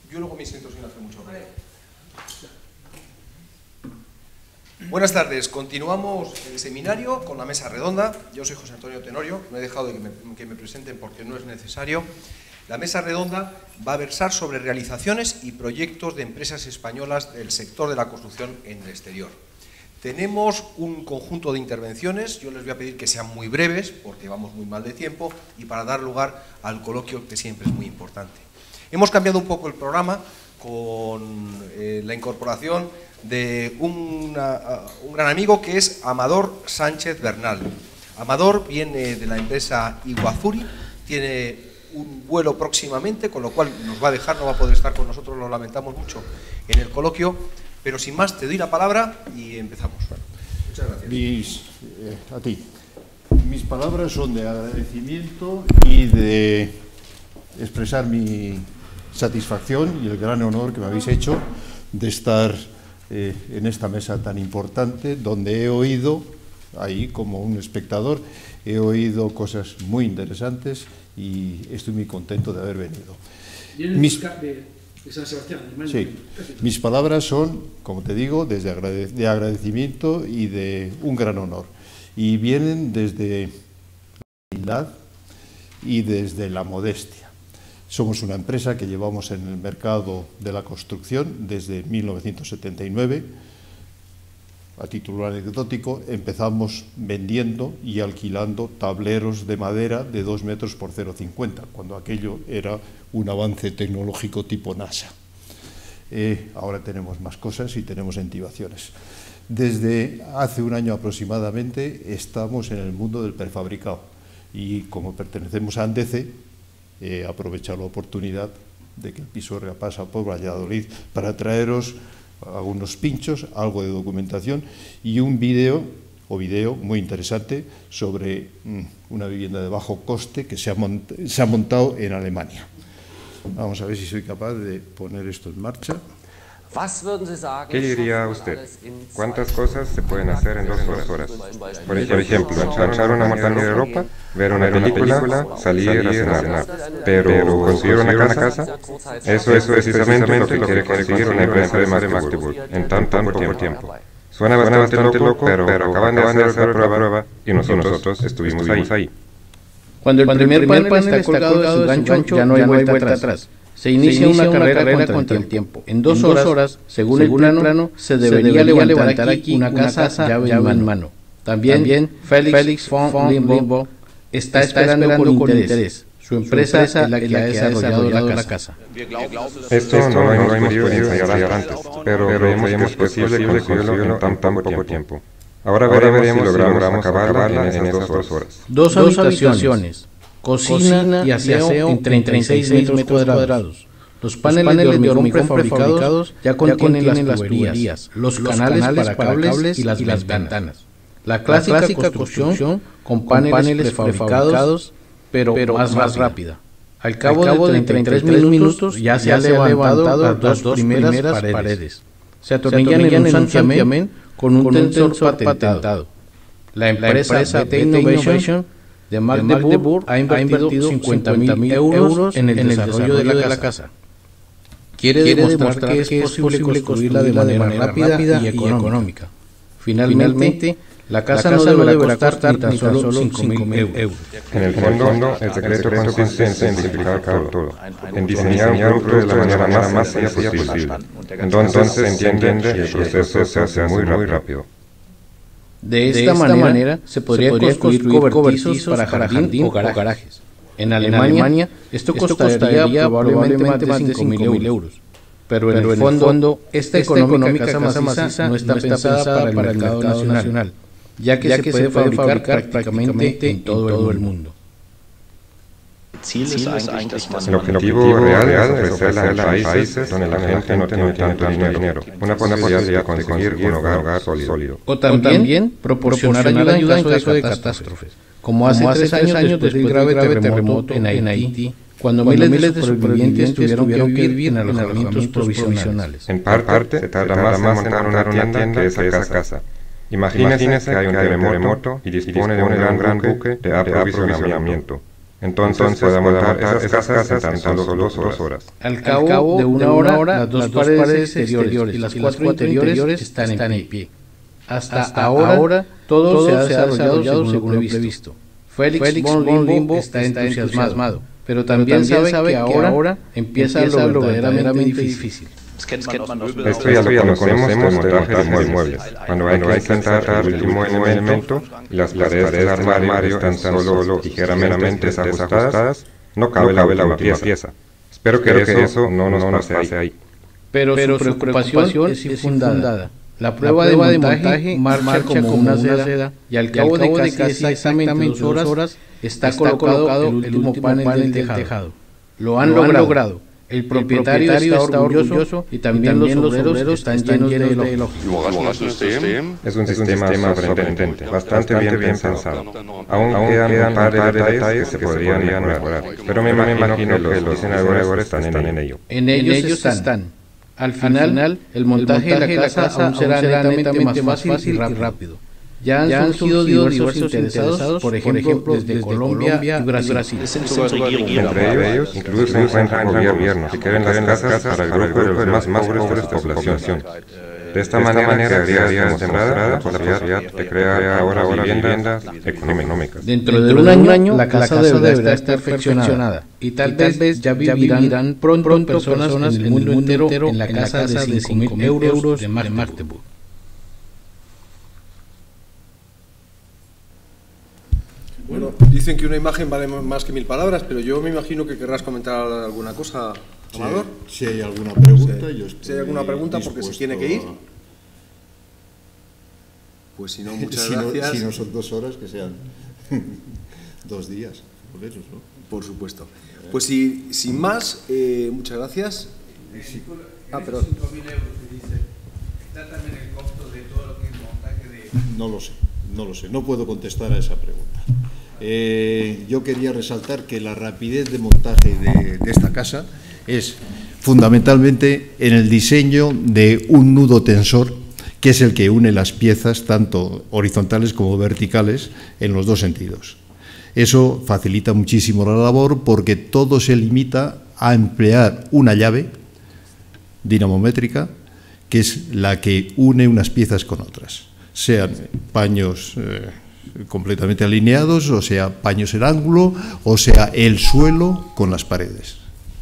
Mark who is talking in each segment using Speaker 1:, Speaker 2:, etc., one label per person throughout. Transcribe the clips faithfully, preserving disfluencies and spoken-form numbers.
Speaker 1: Yo luego me siento sin hacer mucho ruido. Buenas tardes, continuamos el seminario con la mesa redonda. Yo soy José Antonio Tenorio, no he dejado de que me, que me presenten porque no es necesario. La mesa redonda va a versar sobre realizaciones y proyectos de empresas españolas del sector de la construcción en el exterior. Tenemos un conjunto de intervenciones, yo les voy a pedir que sean muy breves porque vamos muy mal de tiempo y para dar lugar al coloquio que siempre es muy importante. Hemos cambiado un poco el programa con eh, la incorporación de una, un gran amigo que es Amador Sánchez Bernal. Amador viene de la empresa Iguazuri, tiene un vuelo próximamente, con lo cual nos va a dejar, no va a poder estar con nosotros, lo lamentamos mucho en el coloquio, pero sin más te doy la palabra y empezamos. Muchas gracias.
Speaker 2: Mis, eh, a ti. Mis palabras son de agradecimiento y de expresar mi satisfacción y el gran honor que me habéis hecho de estar eh, en esta mesa tan importante, donde he oído, ahí como un espectador, he oído cosas muy interesantes y estoy muy contento de haber venido. Mis, de, de San Sebastián, de sí, mis palabras son, como te digo, desde agrade, de agradecimiento y de un gran honor. Y vienen desde la humildad y desde la modestia. Somos una empresa que llevamos en el mercado de la construcción desde mil novecientos setenta y nueve. A título anecdótico, empezamos vendiendo y alquilando tableros de madera de dos metros por cero coma cincuenta, cuando aquello era un avance tecnológico tipo NASA. Eh, ahora tenemos más cosas y tenemos entibaciones. Desde hace un año aproximadamente estamos en el mundo del prefabricado y como pertenecemos a Andece, he aprovechado la oportunidad de que el Pisuerga pasa por Valladolid para traeros algunos pinchos, algo de documentación y un vídeo o video muy interesante sobre mm, una vivienda de bajo coste que se ha, mont se ha montado en Alemania. Vamos a ver si soy capaz de poner esto en marcha.
Speaker 3: ¿Qué diría usted? ¿Cuántas cosas se pueden hacer en dos horas? Por ejemplo, planchar una montaña de ropa, ver una película, salir a cenar. Pero construir una casa, eso es precisamente lo que quiere conseguir una empresa de Magdeburg en tan poco tiempo. Suena bastante loco, pero acaban de hacer la prueba y nosotros estuvimos ahí.
Speaker 4: Cuando el primer panel está colgado de su gancho, ya no hay vuelta atrás. Se inicia, se inicia una, una carrera, carrera contra el tiempo. En dos, en dos horas, horas, según, según el plano, se debería, se debería levantar aquí una casa, casa llave en mano. mano. También, También Félix, Félix von Limbo está, está esperando, esperando con interés. interés. Su empresa, empresa es la que, es la que ha desarrollado la casa.
Speaker 3: Esto, Esto no lo hemos podido ensayar antes, pero creemos que es posible conseguirlo en tan, tan poco tiempo. Ahora veremos si logramos acabarla en esas dos horas.
Speaker 4: Dos habitaciones. Cocina y aseo en treinta y seis metros cuadrados. Los paneles, Los paneles de hormigón prefabricados ya contienen, ya contienen las tuberías, los, los canales, canales para cables y las, y las ventanas. La clásica, la clásica construcción con paneles, paneles prefabricados, pero, pero más, más rápida. Al cabo, Al cabo de treinta y tres minutos ya se han levantado las dos, dos primeras, primeras paredes. paredes. Se atornillan en un santiamén con un, con un tensor patentado. patentado. La empresa, la empresa B T Innovation de Magdeburg ha invertido cincuenta mil euros en el, en el desarrollo de la, de la casa. Quiere, Quiere demostrar, demostrar que es, que es posible construirla de manera, manera rápida, rápida y, y económica. económica. Finalmente, Finalmente la casa, la casa no deberá costar ni tan solo cinco mil euros.
Speaker 3: En el fondo, el secreto consiste en simplificar todo, en diseñar un producto de la manera más sencilla posible. Entonces se entiende y el proceso se hace muy rápido.
Speaker 4: De esta, de esta manera, manera se podría, se podría construir, construir cobertizos para jardín, jardín o, garajes. o garajes. En Alemania, en Alemania esto, esto costaría, costaría probablemente más de cinco mil euros. Pero en, Pero el, fondo, en el fondo, esta, esta económica casa maciza, maciza no está, no está pensada para el, para el mercado, mercado nacional, nacional, ya que, ya se, que puede se puede fabricar prácticamente en todo, en todo el mundo.
Speaker 3: El objetivo real, real es ofrecer a los países donde la gente no tiene tanto dinero una posibilidad de conseguir un hogar sólido.
Speaker 4: O también proporcionar ayuda en caso de catástrofes, como hace tres años después del grave terremoto en Haití, cuando miles de supervivientes tuvieron que vivir en alojamientos provisionales.
Speaker 3: En parte, se tarda más en montar una tienda que esa casa. Imagínese que hay un terremoto y dispone de un gran buque de aprovisionamiento. Entonces podemos montar esas casas en tan solo dos horas.
Speaker 4: Al cabo de una hora, las dos paredes exteriores y las cuatro interiores están en pie. Hasta ahora, todo se ha desarrollado según lo previsto. Félix von Limbo está entusiasmado, pero también sabe que ahora empieza lo verdaderamente difícil.
Speaker 3: Esto ya lo conocemos del montaje de inmuebles. Cuando hay que insertar el último elemento y las paredes del armario están solo ligeramente desajustadas, no cabe la última pieza. Espero que eso no nos pase ahí.
Speaker 4: Pero su preocupación es infundada. La prueba de montaje marcha como una seda y al cabo de casi exactamente dos horas está colocado el último panel del tejado. Lo han logrado. El propietario, el propietario está orgulloso y también, y también los obreros están llenos de elogios.
Speaker 3: Es un sistema sorprendente, bastante bien pensado. Aún quedan un par de detalles que se podrían mejorar, pero me imagino que los diseñadores están en ello.
Speaker 4: En ellos están. Al final, el montaje de la casa aún será netamente más fácil y rápido. Ya han, ya han surgido diversos interesados, por ejemplo, desde, desde Colombia, Colombia y Brasil. Brasil.
Speaker 3: Entre ellos, incluso se encuentran gobiernos que quieren las casas para el grupo de los más pobres de la población. De esta manera, quedaría demostrada la posibilidad de crear ahora viviendas económicas.
Speaker 4: Dentro de un año, la casa deberá estar perfeccionada y tal vez ya vivirán pronto personas en el mundo entero en la casa de cinco mil euros de Magdeburg.
Speaker 1: Bueno, dicen que una imagen vale más que mil palabras, pero yo me imagino que querrás comentar alguna cosa, Amador.
Speaker 2: Si, si hay alguna pregunta,
Speaker 1: sí.
Speaker 2: yo estoy
Speaker 1: Si hay alguna pregunta, porque se tiene que ir. Pues si no, muchas
Speaker 2: si
Speaker 1: gracias.
Speaker 2: No, si no son dos horas, que sean dos días, por eso, ¿no?
Speaker 1: Por supuesto. Pues si, sin más, eh, muchas gracias.
Speaker 2: Sí.
Speaker 1: Ah, perdón.
Speaker 5: ¿Está también el costo de todo lo que es montaje de...?
Speaker 2: No lo sé, no lo sé, no puedo contestar a esa pregunta. Eh, yo quería resaltar que la rapidez de montaje de, de esta casa es fundamentalmente en el diseño de un nudo tensor, que es el que une las piezas, tanto horizontales como verticales, en los dos sentidos. Eso facilita muchísimo la labor porque todo se limita a emplear una llave dinamométrica, que es la que une unas piezas con otras, sean paños eh, completamente alineados, o sea, paños en ángulo, o sea, el suelo con las paredes.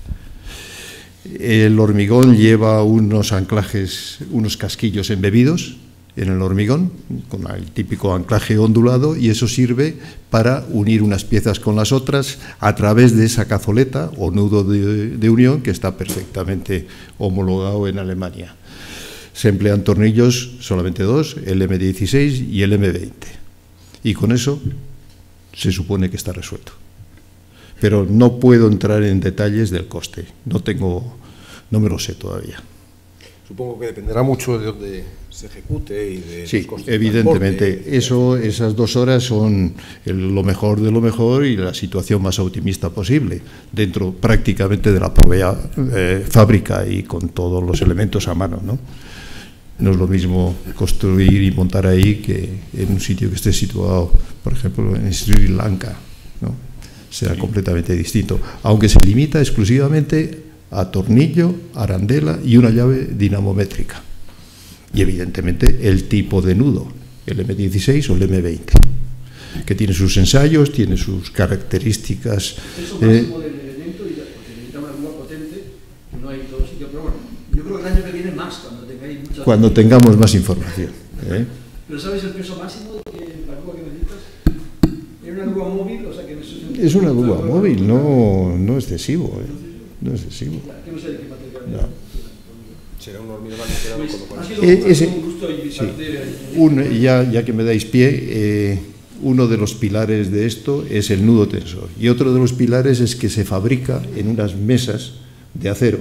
Speaker 2: El hormigón lleva unos anclajes, unos casquillos embebidos en el hormigón, con el típico anclaje ondulado, y eso sirve para unir unas piezas con las otras a través de esa cazoleta o nudo de, de unión que está perfectamente homologado en Alemania. Se emplean tornillos, solamente dos, el eme dieciséis y el eme veinte. Y con eso se supone que está resuelto. Pero no puedo entrar en detalles del coste, no tengo, no me lo sé todavía.
Speaker 1: Supongo que dependerá mucho de dónde se ejecute y de
Speaker 2: sí,
Speaker 1: los costes
Speaker 2: evidentemente.
Speaker 1: de transporte.
Speaker 2: Eso, esas dos horas son el, lo mejor de lo mejor y la situación más optimista posible, dentro prácticamente de la propia eh, fábrica y con todos los elementos a mano, ¿no? No es lo mismo construir y montar ahí que en un sitio que esté situado, por ejemplo, en Sri Lanka, ¿no? Será completamente distinto, aunque se limita exclusivamente a tornillo, arandela y una llave dinamométrica. Y evidentemente el tipo de nudo, el eme dieciséis o el eme veinte, que tiene sus ensayos, tiene sus características.
Speaker 6: Eso máximo del elemento, y porque necesita una grúa potente, no hay en todo sitio, pero bueno, yo creo que el año que viene más, cuando tengáis mucha...
Speaker 2: Cuando tengamos más información, ¿eh?
Speaker 6: ¿Pero sabes el peso máximo de la grúa que necesitas? ¿Es una grúa móvil? O sea, que no es,
Speaker 2: es una grúa móvil, no, no excesivo, ¿eh? No excesivo.
Speaker 6: Que no sé de qué material.
Speaker 2: No.
Speaker 1: Será un hormigón aligerado,
Speaker 6: Pues,
Speaker 1: con lo cual...
Speaker 6: ha sido
Speaker 2: Eh, ese,
Speaker 6: un gusto y
Speaker 2: sí.
Speaker 6: parte-
Speaker 2: Un, ya, ya que me dais pie, eh, uno de los pilares de esto es el nudo tensor, y otro de los pilares es que se fabrica en unas mesas de acero.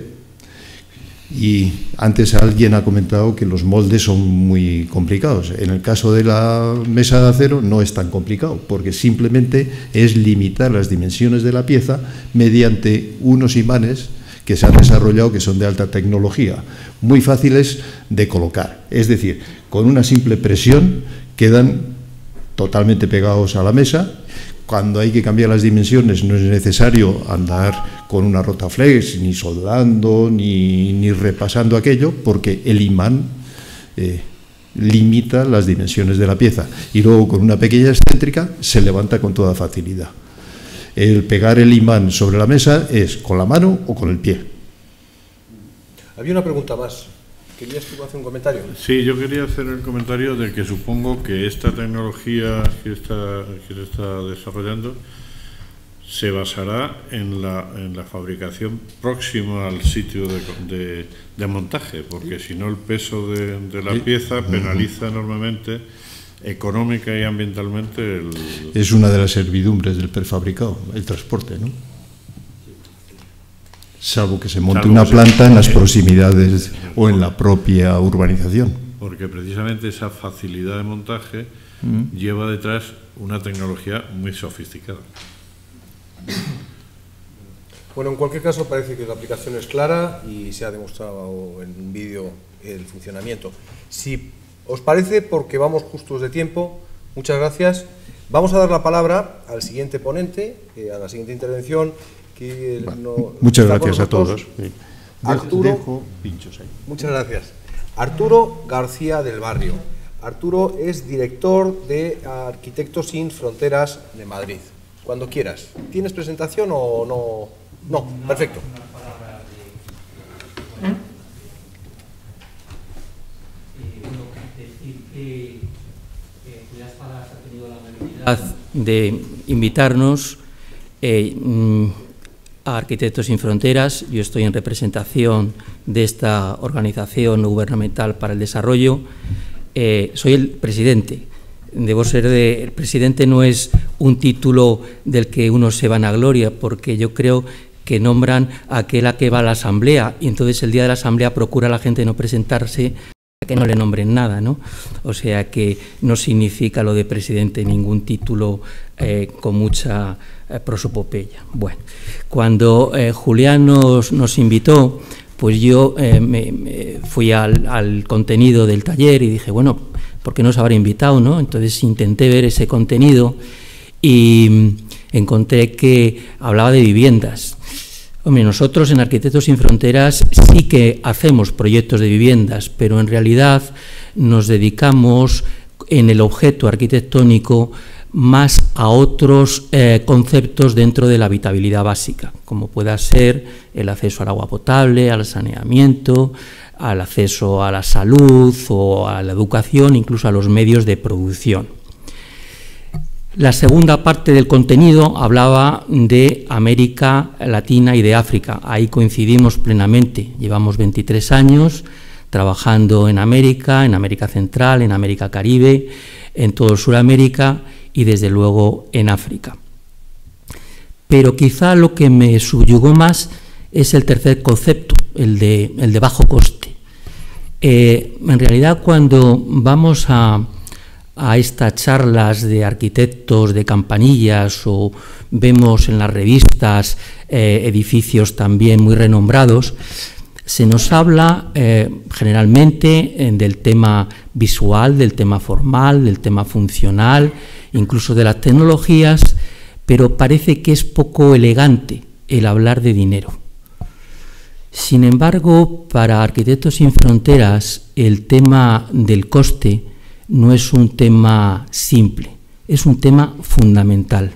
Speaker 2: Y antes alguien ha comentado que los moldes son muy complicados. En el caso de la mesa de acero no es tan complicado, porque simplemente es limitar las dimensiones de la pieza mediante unos imanes que se han desarrollado, que son de alta tecnología, muy fáciles de colocar. Es decir, con una simple presión quedan totalmente pegados a la mesa, Cuando hay que cambiar las dimensiones no es necesario andar con una rotaflex, ni soldando, ni, ni repasando aquello, porque el imán eh, limita las dimensiones de la pieza. Y luego con una pequeña excéntrica se levanta con toda facilidad. El pegar el imán sobre la mesa es con la mano o con el pie.
Speaker 1: Había una pregunta más. ¿Querías tú hacer un comentario?
Speaker 7: Sí, yo quería hacer el comentario de que supongo que esta tecnología que está, que se está desarrollando se basará en la, en la fabricación próxima al sitio de, de, de montaje, porque si no el peso de, de la pieza penaliza enormemente económica y ambientalmente el...
Speaker 2: Es una de las servidumbres del prefabricado, el transporte, ¿no? Salvo que se monte Salvo una planta se... en las proximidades o en la propia urbanización.
Speaker 7: Porque precisamente esa facilidad de montaje mm. lleva detrás una tecnología muy sofisticada.
Speaker 1: Bueno, en cualquier caso parece que la aplicación es clara y se ha demostrado en un vídeo el funcionamiento. Si os parece, porque vamos justos de tiempo, muchas gracias. Vamos a dar la palabra al siguiente ponente, eh, a la siguiente intervención. Que
Speaker 2: bueno,
Speaker 1: no,
Speaker 2: muchas gracias a todos.
Speaker 1: Arturo,
Speaker 2: dejo pinchos ahí.
Speaker 1: Muchas gracias. Arturo García del Barrio. Arturo es director de Arquitectos Sin Fronteras de Madrid. Cuando quieras. ¿Tienes presentación o no? No, perfecto.
Speaker 8: De invitarnos eh, a Arquitectos Sin Fronteras. Yo estoy en representación de esta organización no gubernamental para el desarrollo. Eh, soy el presidente. Debo ser de, el presidente no es un título del que uno se vanagloria, porque yo creo que nombran a aquel a que va a la asamblea, y entonces el día de la asamblea procura a la gente no presentarse, que no le nombren nada, ¿no? O sea que no significa lo de presidente ningún título eh, con mucha eh, prosopopeya. Bueno, cuando eh, Julián nos, nos invitó, pues yo eh, me, me fui al, al contenido del taller y dije, bueno, ¿por qué nos habrá invitado, no? Entonces intenté ver ese contenido y encontré que hablaba de viviendas. Hombre, nosotros en Arquitectos Sin Fronteras sí que hacemos proyectos de viviendas, pero en realidad nos dedicamos en el objeto arquitectónico más a otros eh, conceptos dentro de la habitabilidad básica, como pueda ser el acceso al agua potable, al saneamiento, al acceso a la salud o a la educación, incluso a los medios de producción. La segunda parte del contenido hablaba de América Latina y de África. Ahí coincidimos plenamente. Llevamos veintitrés años trabajando en América, en América Central, en América Caribe, en todo Sudamérica y desde luego en África. Pero quizá lo que me subyugó más es el tercer concepto, el de, el de bajo coste. Eh, en realidad, cuando vamos a... a estas charlas de arquitectos de campanillas o vemos en las revistas eh, edificios también muy renombrados, se nos habla eh, generalmente eh, del tema visual, del tema formal, del tema funcional, incluso de las tecnologías, pero parece que es poco elegante el hablar de dinero. Sin embargo, para Arquitectos Sin Fronteras, el tema del coste no es un tema simple, es un tema fundamental.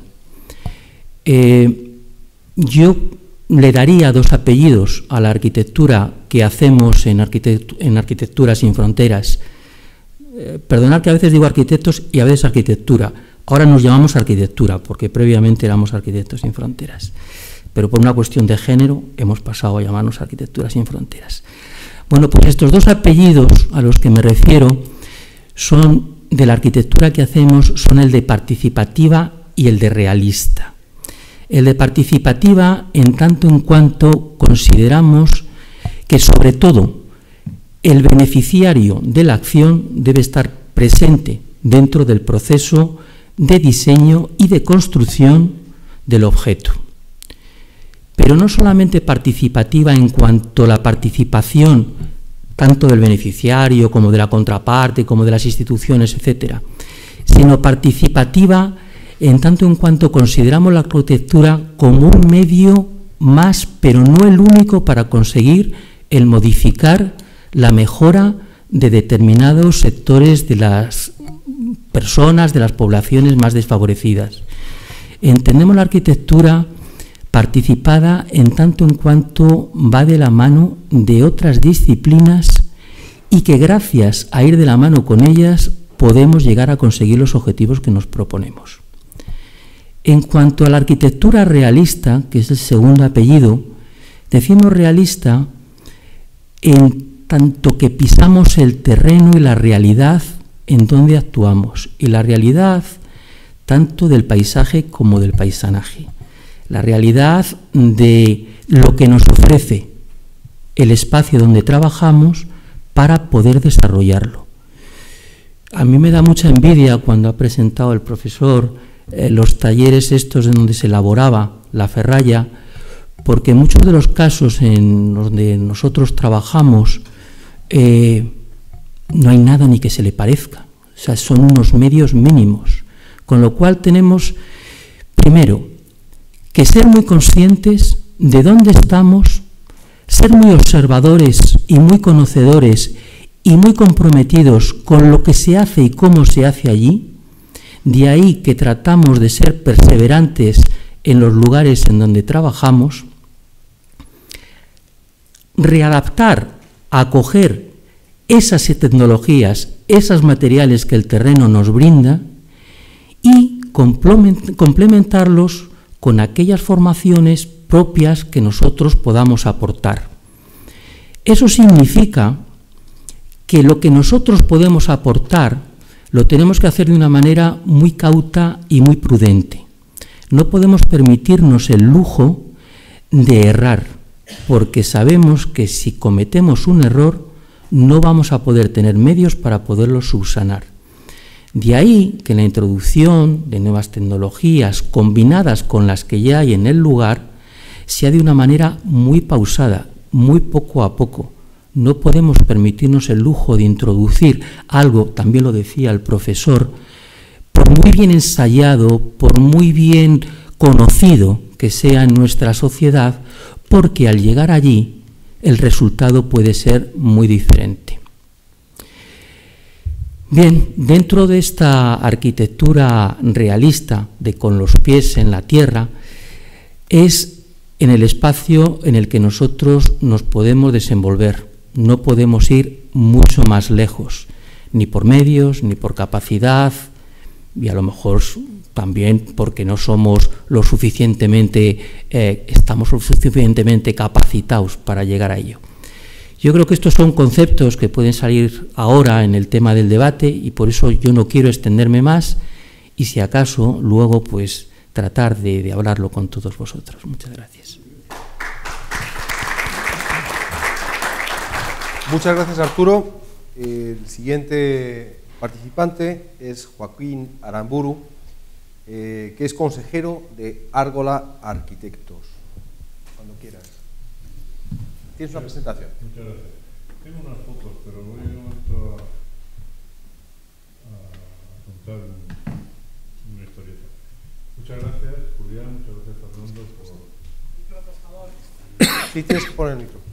Speaker 8: Eh, yo le daría dos apellidos a la arquitectura que hacemos en, arquitect en Arquitectura Sin Fronteras. Eh, perdonad que a veces digo arquitectos y a veces arquitectura. Ahora nos llamamos arquitectura, porque previamente éramos Arquitectos Sin Fronteras. Pero por una cuestión de género hemos pasado a llamarnos Arquitectura Sin Fronteras. Bueno, pues estos dos apellidos a los que me refiero son de la arquitectura que hacemos, son el de participativa y el de realista. El de participativa en tanto en cuanto consideramos que sobre todo el beneficiario de la acción debe estar presente dentro del proceso de diseño y de construcción del objeto. Pero no solamente participativa en cuanto a la participación tanto del beneficiario como de la contraparte, como de las instituciones, etcétera, sino participativa en tanto en cuanto consideramos la arquitectura como un medio más, pero no el único, para conseguir el modificar la mejora de determinados sectores de las personas, de las poblaciones más desfavorecidas. Entendemos la arquitectura participada en tanto en cuanto va de la mano de otras disciplinas y que gracias a ir de la mano con ellas podemos llegar a conseguir los objetivos que nos proponemos. En cuanto a la arquitectura realista, que es el segundo apellido, decimos realista en tanto que pisamos el terreno y la realidad en donde actuamos, y la realidad tanto del paisaje como del paisanaje, la realidad de lo que nos ofrece el espacio donde trabajamos para poder desarrollarlo. A mí me da mucha envidia cuando ha presentado el profesor eh, los talleres estos en donde se elaboraba la ferralla, porque en muchos de los casos en donde nosotros trabajamos eh, no hay nada ni que se le parezca, o sea, son unos medios mínimos, con lo cual tenemos, primero, que ser muy conscientes de dónde estamos, ser muy observadores y muy conocedores y muy comprometidos con lo que se hace y cómo se hace allí. De ahí que tratamos de ser perseverantes en los lugares en donde trabajamos, readaptar, acoger esas tecnologías, esos materiales que el terreno nos brinda y complementarlos con aquellas formaciones propias que nosotros podamos aportar. Eso significa que lo que nosotros podemos aportar lo tenemos que hacer de una manera muy cauta y muy prudente. No podemos permitirnos el lujo de errar, porque sabemos que si cometemos un error no vamos a poder tener medios para poderlo subsanar. De ahí que la introducción de nuevas tecnologías combinadas con las que ya hay en el lugar sea de una manera muy pausada, muy poco a poco. No podemos permitirnos el lujo de introducir algo, también lo decía el profesor, por muy bien ensayado, por muy bien conocido que sea en nuestra sociedad, porque al llegar allí el resultado puede ser muy diferente. Bien, dentro de esta arquitectura realista de con los pies en la tierra, es en el espacio en el que nosotros nos podemos desenvolver. No podemos ir mucho más lejos, ni por medios, ni por capacidad, y a lo mejor también porque no somos lo suficientemente, eh, estamos lo suficientemente capacitados para llegar a ello. Yo creo que estos son conceptos que pueden salir ahora en el tema del debate y por eso yo no quiero extenderme más y si acaso luego pues tratar de, de hablarlo con todos vosotros. Muchas gracias.
Speaker 1: Muchas gracias, Arturo. El siguiente participante es Joaquín Aramburu, eh, que es consejero de Árgola Arquitectos. Cuando quieras. Tienes una presentación.
Speaker 7: Muchas gracias. Tengo unas fotos, pero voy un momento a, a contar un, una historieta. Muchas gracias, Julián. Muchas gracias, Fernando, por...
Speaker 1: Por favor. Sí, tienes que poner el micro.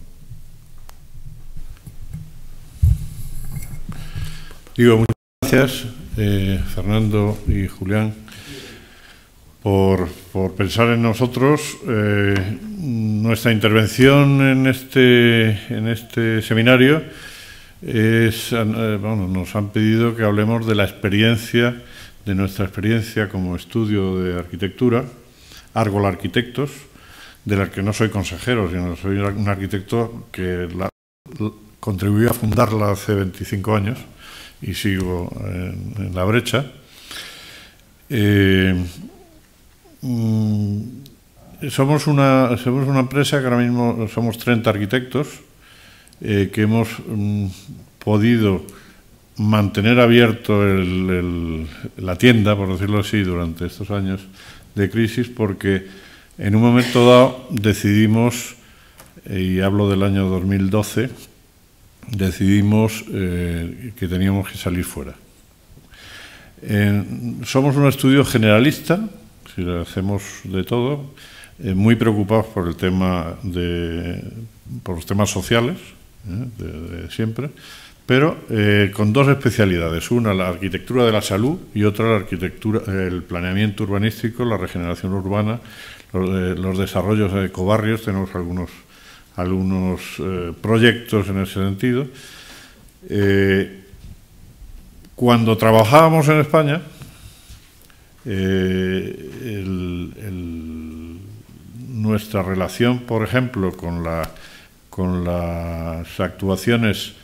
Speaker 7: Digo, muchas gracias, eh, Fernando y Julián, por, por pensar en nosotros. Eh, nuestra intervención en este, en este seminario es, eh, bueno, nos han pedido que hablemos de la experiencia, de nuestra experiencia como estudio de arquitectura, Árgola Arquitectos, de la que no soy consejero, sino soy un arquitecto que la, la, contribuí a fundarla hace veinticinco años. Y sigo en, en la brecha. Eh, mm, somos, una, somos una empresa que ahora mismo somos treinta arquitectos eh, que hemos mm, podido mantener abierto el, el, la tienda, por decirlo así, durante estos años de crisis, porque en un momento dado decidimos, eh, y hablo del año dos mil doce, decidimos eh, que teníamos que salir fuera. Eh, somos un estudio generalista, si le hacemos de todo, eh, muy preocupados por el tema de, por los temas sociales, eh, de, de siempre, pero eh, con dos especialidades, una la arquitectura de la salud y otra la arquitectura, el planeamiento urbanístico, la regeneración urbana, los, eh, los desarrollos de ecobarrios. Tenemos algunos, algunos eh, proyectos en ese sentido. Eh, cuando trabajábamos en España, eh, el, el, nuestra relación, por ejemplo, con, la, con las actuaciones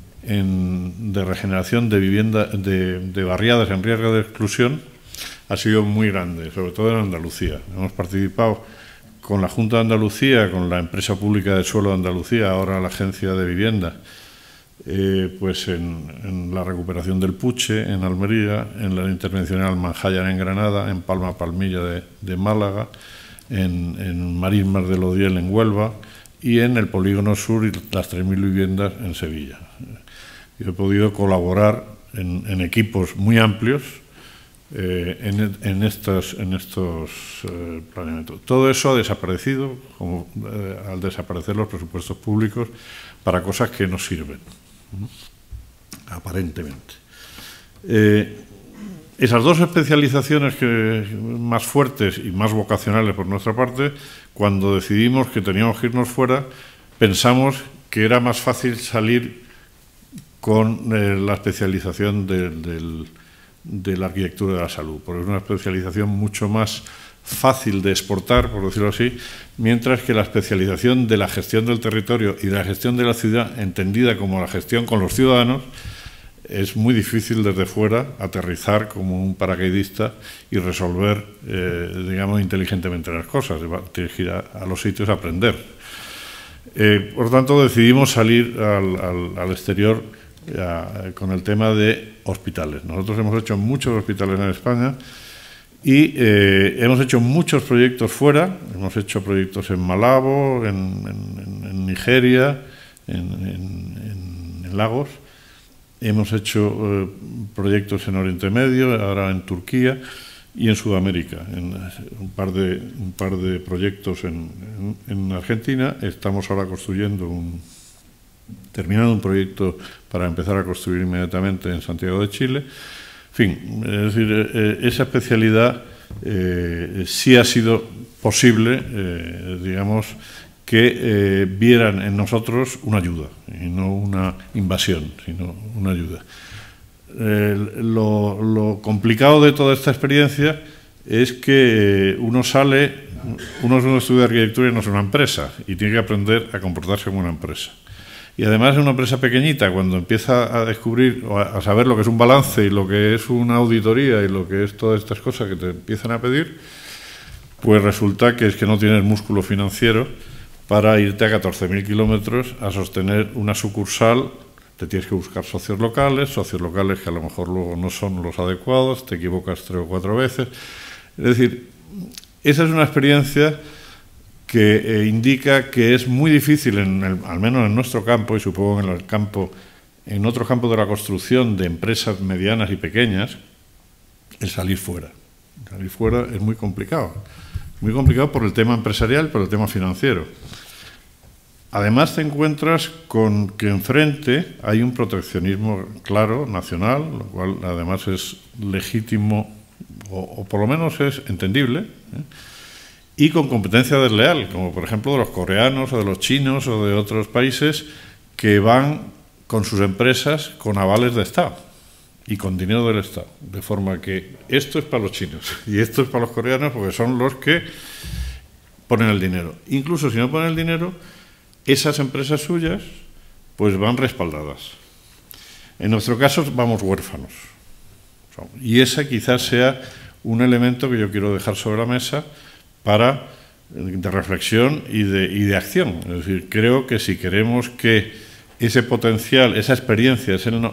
Speaker 7: En, de regeneración de vivienda de, de barriadas en riesgo de exclusión ha sido muy grande, sobre todo en Andalucía. Hemos participado con la Junta de Andalucía, con la Empresa Pública de Suelo de Andalucía, ahora la Agencia de Vivienda, eh, pues en, en la recuperación del Puche en Almería, en la intervención en Almanjayar en Granada, en Palma Palmilla de, de Málaga, en, en Marín Mar del Odiel en Huelva y en el Polígono Sur y las tres mil viviendas en Sevilla. Yo he podido colaborar en, en equipos muy amplios eh, en, en estos, en estos eh, planeamientos. Todo eso ha desaparecido, como, eh, al desaparecer los presupuestos públicos, para cosas que no sirven, ¿no? Aparentemente. Eh, esas dos especializaciones que, más fuertes y más vocacionales por nuestra parte, cuando decidimos que teníamos que irnos fuera, pensamos que era más fácil salir con eh, la especialización de, de, de la arquitectura de la salud, porque es una especialización mucho más fácil de exportar, por decirlo así, mientras que la especialización de la gestión del territorio y de la gestión de la ciudad, entendida como la gestión con los ciudadanos, es muy difícil desde fuera aterrizar como un paracaidista y resolver, eh, digamos, inteligentemente las cosas. Tienes que ir a, a los sitios a aprender. Eh, por tanto, decidimos salir al, al, al exterior Ya, con el tema de hospitales. Nosotros hemos hecho muchos hospitales en España y eh, hemos hecho muchos proyectos fuera. Hemos hecho proyectos en Malabo, en, en, en Nigeria, en, en, en Lagos. Hemos hecho eh, proyectos en Oriente Medio, ahora en Turquía y en Sudamérica. En un par de, un par de proyectos en, en, en Argentina. Estamos ahora construyendo un terminando un proyecto para empezar a construir inmediatamente en Santiago de Chile. En fin, es decir, eh, esa especialidad eh, sí ha sido posible, eh, digamos, que eh, vieran en nosotros una ayuda, y no una invasión, sino una ayuda. Eh, lo, lo complicado de toda esta experiencia es que eh, uno sale, uno es un estudio de arquitectura y no es una empresa, y tiene que aprender a comportarse como una empresa. Y además es una empresa pequeñita, cuando empieza a descubrir o a saber lo que es un balance y lo que es una auditoría y lo que es todas estas cosas que te empiezan a pedir, pues resulta que es que no tienes músculo financiero para irte a catorce mil kilómetros a sostener una sucursal. Te tienes que buscar socios locales, socios locales que a lo mejor luego no son los adecuados, te equivocas tres o cuatro veces. Es decir, esa es una experiencia que eh, indica que es muy difícil, en el, al menos en nuestro campo, y supongo en el campo, en otros campos de la construcción de empresas medianas y pequeñas, el salir fuera. Salir fuera es muy complicado. Muy complicado por el tema empresarial, por el tema financiero. Además te encuentras con que enfrente hay un proteccionismo claro, nacional, lo cual además es legítimo, o, o por lo menos es entendible, ¿eh? Y con competencia desleal, como por ejemplo de los coreanos o de los chinos o de otros países que van con sus empresas con avales de Estado y con dinero del Estado. De forma que esto es para los chinos y esto es para los coreanos porque son los que ponen el dinero. Incluso si no ponen el dinero, esas empresas suyas pues van respaldadas. En nuestro caso vamos huérfanos. Y ese quizás sea un elemento que yo quiero dejar sobre la mesa para de reflexión y de, y de acción. Es decir, creo que si queremos que ese potencial, esa experiencia, ese no,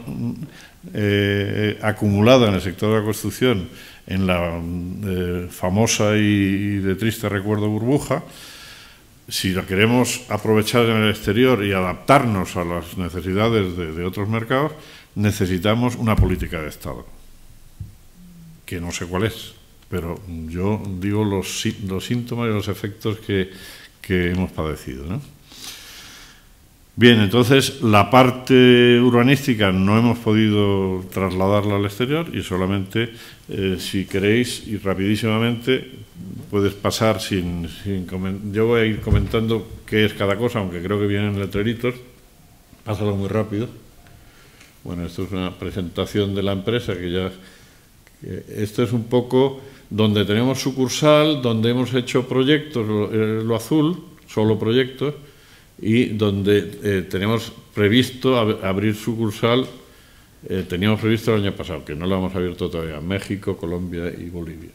Speaker 7: eh, acumulada en el sector de la construcción, en la eh, famosa y, y de triste recuerdo burbuja, si la queremos aprovechar en el exterior y adaptarnos a las necesidades de, de otros mercados, necesitamos una política de Estado. que no sé cuál es, pero yo digo los, los síntomas y los efectos que, que hemos padecido, ¿no? Bien, entonces la parte urbanística no hemos podido trasladarla al exterior y solamente, eh, si queréis, y rapidísimamente, puedes pasar sin, sin comentar. Yo voy a ir comentando qué es cada cosa, aunque creo que vienen letreritos. Pásalo muy rápido. Bueno, esto es una presentación de la empresa que ya... Que esto es un poco donde tenemos sucursal, donde hemos hecho proyectos, lo, lo azul, solo proyectos, y donde eh, tenemos previsto ab abrir sucursal, eh, teníamos previsto el año pasado, que no lo hemos abierto todavía, México, Colombia y Bolivia.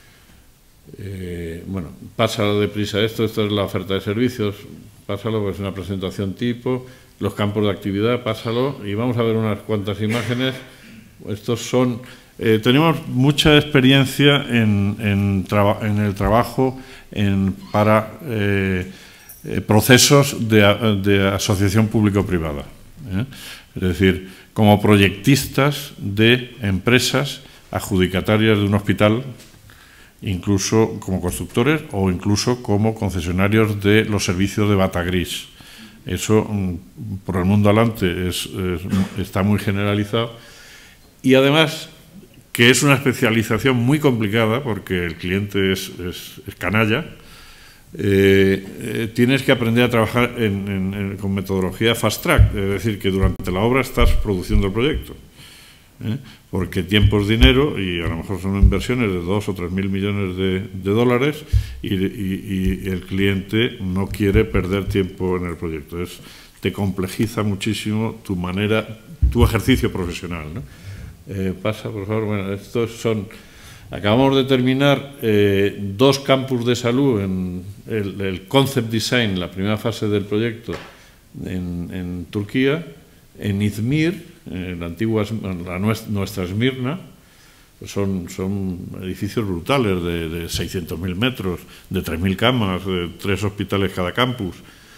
Speaker 7: Eh, bueno, pásalo deprisa esto, esto es la oferta de servicios, pásalo, pues es una presentación tipo, los campos de actividad, pásalo, y vamos a ver unas cuantas imágenes. Estos son... Eh, tenemos mucha experiencia en, en, en el trabajo en, para... Eh, Eh, procesos de, de asociación público-privada. ¿eh? Es decir, como proyectistas de empresas adjudicatarias de un hospital, incluso como constructores o incluso como concesionarios de los servicios de bata gris. Eso, por el mundo adelante, es, es, está muy generalizado. Y además, que es una especialización muy complicada, porque el cliente es, es, es canalla. Eh, eh, tienes que aprender a trabajar en, en, en, con metodología fast track, es decir, que durante la obra estás produciendo el proyecto, ¿eh? porque tiempo es dinero y a lo mejor son inversiones de dos o tres mil millones de, de dólares y, y, y el cliente no quiere perder tiempo en el proyecto. Es, te complejiza muchísimo tu manera, tu ejercicio profesional, ¿no? Eh, pasa, por favor. Bueno, estos son... Acabamos de terminar eh, dos campus de salud en el, el Concept Design, la primera fase del proyecto en, en Turquía, en Izmir, en la antigua la nuestra Esmirna. Son, son edificios brutales de, de seiscientos mil metros, de tres mil camas, de tres hospitales cada campus.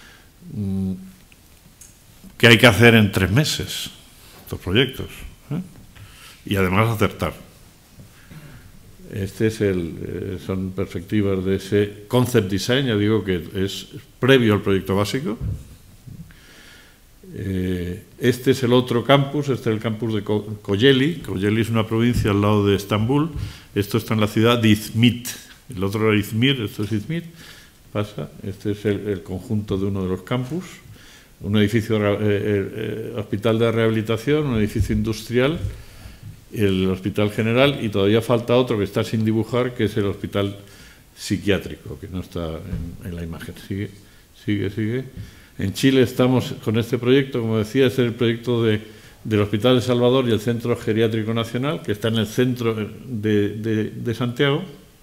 Speaker 7: ¿Qué hay que hacer en tres meses estos proyectos? ¿eh? Y además acertar. Este es el, eh, son perspectivas de ese concept design, ya digo que es previo al proyecto básico. Eh, este es el otro campus, este es el campus de Ko Kocaeli. Kocaeli es una provincia al lado de Estambul. Esto está en la ciudad de Izmit. El otro era Izmir, esto es Izmit. Pasa, este es el, el conjunto de uno de los campus. Un edificio, eh, eh, hospital de rehabilitación, un edificio industrial, el hospital general, y todavía falta otro que está sin dibujar, que es el hospital psiquiátrico, que no está en, en la imagen. Sigue, sigue, sigue. En Chile estamos con este proyecto, como decía, es el proyecto de, del Hospital de Salvador y el Centro Geriátrico Nacional, que está en el centro de, de, de Santiago.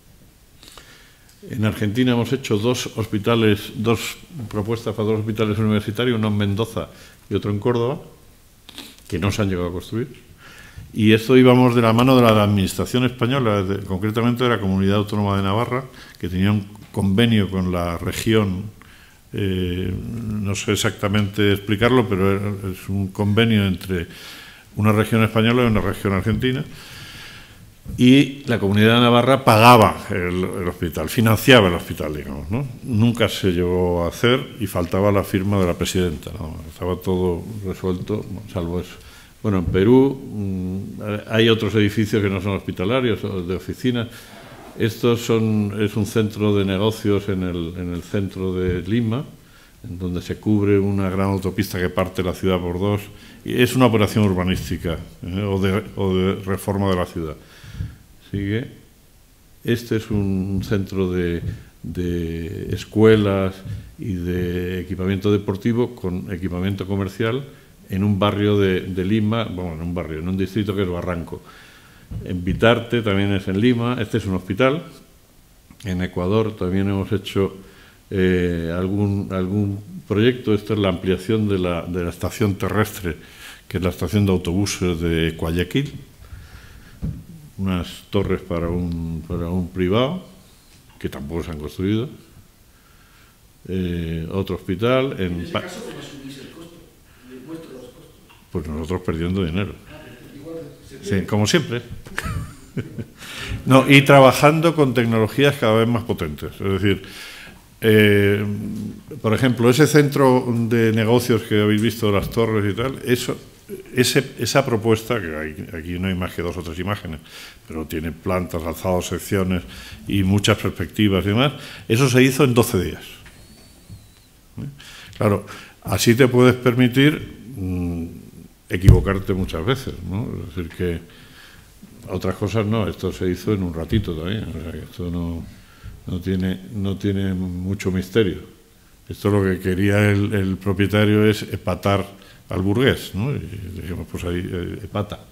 Speaker 7: En Argentina hemos hecho dos hospitales, dos propuestas para dos hospitales universitarios, uno en Mendoza y otro en Córdoba, que no se han llegado a construir. Y esto íbamos de la mano de la Administración española, de, concretamente de la Comunidad Autónoma de Navarra, que tenía un convenio con la región, eh, no sé exactamente explicarlo, pero es un convenio entre una región española y una región argentina, y la Comunidad de Navarra pagaba el, el hospital, financiaba el hospital, digamos, ¿no? Nunca se llegó a hacer y faltaba la firma de la presidenta, ¿no? Estaba todo resuelto, salvo eso. Bueno, en Perú mmm, hay otros edificios que no son hospitalarios, de oficinas. Estos son, es un centro de negocios en el, en el centro de Lima, en donde se cubre una gran autopista que parte la ciudad por dos. Y es una operación urbanística, ¿eh? o, de, o de reforma de la ciudad. Sigue. Este es un centro de, de escuelas y de equipamiento deportivo con equipamiento comercial, en un barrio de, de Lima, bueno, en un barrio, en un distrito que es Barranco. En Vitarte también es en Lima, este es un hospital. En Ecuador también hemos hecho eh, algún, algún proyecto, esto es la ampliación de la, de la estación terrestre, que es la estación de autobuses de Guayaquil. Unas torres para un, para un privado, que tampoco se han construido. Eh, otro hospital. En,
Speaker 6: ¿En ese caso cómo asumís el costo? ¿Vuestros los costos?
Speaker 7: Pues nosotros perdiendo dinero.
Speaker 6: Ah, igual,
Speaker 7: sí, como siempre. No, y trabajando con tecnologías cada vez más potentes. Es decir, eh, por ejemplo, ese centro de negocios que habéis visto, las torres y tal, eso, ese, esa propuesta, que hay, aquí no hay más que dos o tres imágenes, pero tiene plantas, alzados, secciones y muchas perspectivas y demás, eso se hizo en doce días. ¿Eh? Claro, así te puedes permitir mmm, equivocarte muchas veces, ¿no? Es decir, que otras cosas no, esto se hizo en un ratito también, o sea, que esto no, no, tiene, no tiene mucho misterio. Esto lo que quería el, el propietario es epatar al burgués, ¿no? Y dijimos, pues ahí, eh, epata.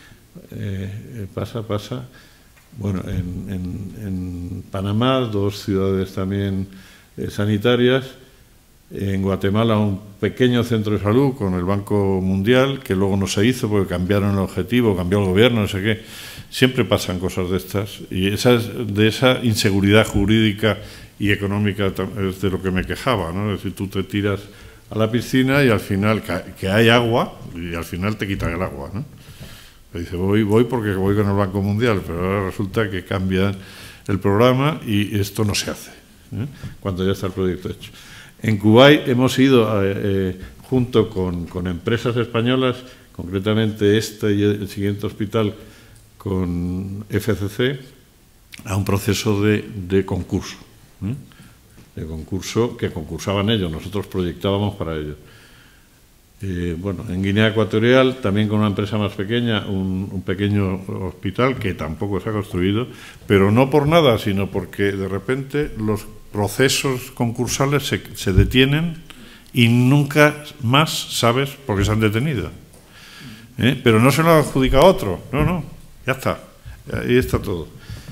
Speaker 7: Eh, pasa, pasa. Bueno, en, en, en Panamá, dos ciudades también eh, sanitarias. En Guatemala, un pequeño centro de salud con el Banco Mundial, que luego no se hizo porque cambiaron el objetivo, cambió el gobierno, no sé qué. Siempre pasan cosas de estas. Y esas, de esa inseguridad jurídica y económica es de lo que me quejaba, ¿no? Es decir, tú te tiras a la piscina y al final, que hay agua, y al final te quitan el agua, ¿no? Dice, voy, voy porque voy con el Banco Mundial, pero ahora resulta que cambian el programa y esto no se hace, ¿eh? Cuando ya está el proyecto hecho. En Kuwait hemos ido, eh, eh, junto con, con empresas españolas, concretamente este y el siguiente hospital con F C C, a un proceso de, de concurso, ¿eh? de concurso que concursaban ellos, nosotros proyectábamos para ellos. Eh, bueno, en Guinea Ecuatorial, también con una empresa más pequeña, un, un pequeño hospital que tampoco se ha construido, pero no por nada, sino porque de repente los procesos concursales se, se detienen y nunca más sabes por qué se han detenido. ¿Eh? Pero no se lo ha adjudicado a otro, no, no, ya está, ahí está todo.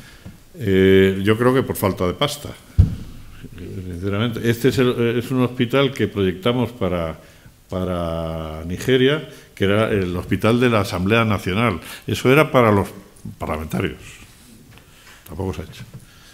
Speaker 7: Eh, yo creo que por falta de pasta, sinceramente. Este es, el, es un hospital que proyectamos para... para Nigeria, que era el hospital de la Asamblea Nacional. Eso era para los parlamentarios. Tampoco se ha hecho.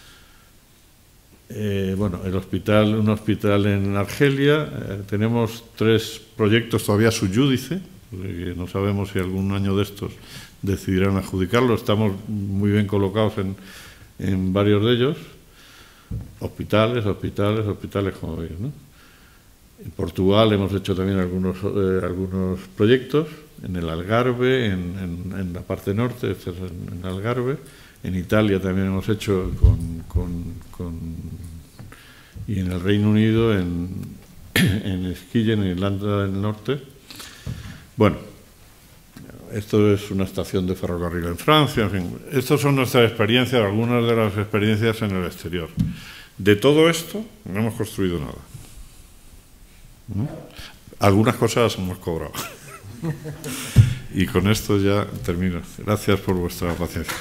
Speaker 7: Eh, bueno, el hospital, un hospital en Argelia. Eh, tenemos tres proyectos todavía sub júdice, que no sabemos si algún año de estos decidirán adjudicarlo. Estamos muy bien colocados en, en varios de ellos. Hospitales, hospitales, hospitales, como veis, ¿no? En Portugal hemos hecho también algunos, eh, algunos proyectos, en el Algarve, en, en, en la parte norte, este es en, en Algarve. En Italia también hemos hecho con, con, con y en el Reino Unido, en, en Skillen, en Irlanda del Norte. Bueno, esto es una estación de ferrocarril en Francia, en fin. Estas son nuestras experiencias, algunas de las experiencias en el exterior. De todo esto no hemos construido nada. ¿Mm? Algunas cosas hemos cobrado. Y con esto ya termino. Gracias por vuestra paciencia.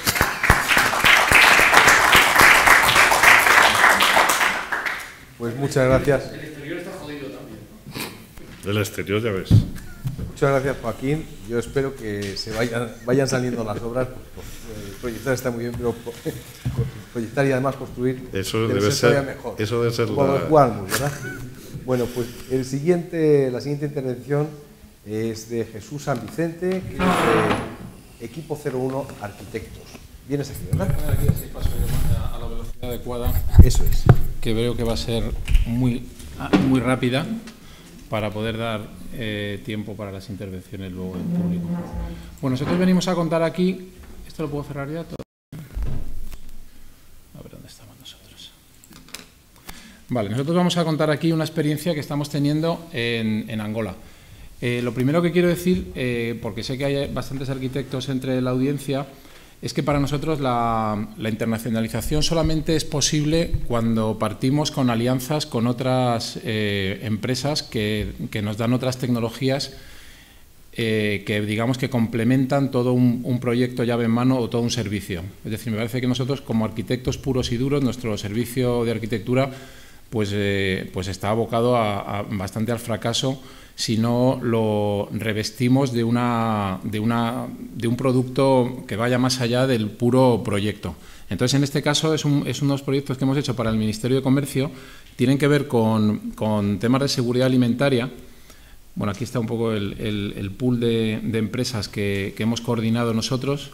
Speaker 1: Pues muchas gracias.
Speaker 6: El exterior está jodido también.
Speaker 7: El exterior ya ves.
Speaker 1: Muchas gracias, Joaquín. Yo espero que se vayan, vayan saliendo las obras. Pues, proyectar está muy bien, pero proyectar y además construir
Speaker 7: eso
Speaker 1: debe,
Speaker 7: debe
Speaker 1: ser,
Speaker 7: ser
Speaker 1: mejor.
Speaker 7: Eso debe ser
Speaker 1: Como
Speaker 7: la...
Speaker 1: los Walmus, ¿verdad? Bueno, pues el siguiente, la siguiente intervención es de Jesús San Vicente, que es de Equipo cero uno Arquitectos. Vienes aquí, ¿verdad?
Speaker 9: Aquí así paso yo a la velocidad adecuada.
Speaker 1: Eso es.
Speaker 9: Que veo que va a ser muy, muy rápida para poder dar eh, tiempo para las intervenciones luego en público. Bueno, nosotros venimos a contar aquí. ¿Esto lo puedo cerrar ya? Todo. A ver dónde estamos nosotros. Vale, nosotros vamos a contar aquí una experiencia que estamos teniendo en, en Angola. Eh, lo primero que quiero decir, eh, porque sé que hay bastantes arquitectos entre la audiencia, es que para nosotros la, la internacionalización solamente es posible cuando partimos con alianzas con otras eh, empresas que, que nos dan otras tecnologías eh, que digamos que complementan todo un, un proyecto llave en mano o todo un servicio. Es decir, me parece que nosotros como arquitectos puros y duros, nuestro servicio de arquitectura pues, eh, pues está abocado a, a bastante al fracaso si no lo revestimos de, una, de, una, de un producto que vaya más allá del puro proyecto. Entonces, en este caso, es, un, es unos proyectos que hemos hecho para el Ministerio de Comercio, tienen que ver con, con temas de seguridad alimentaria. Bueno, aquí está un poco el, el, el pool de, de empresas que, que hemos coordinado nosotros.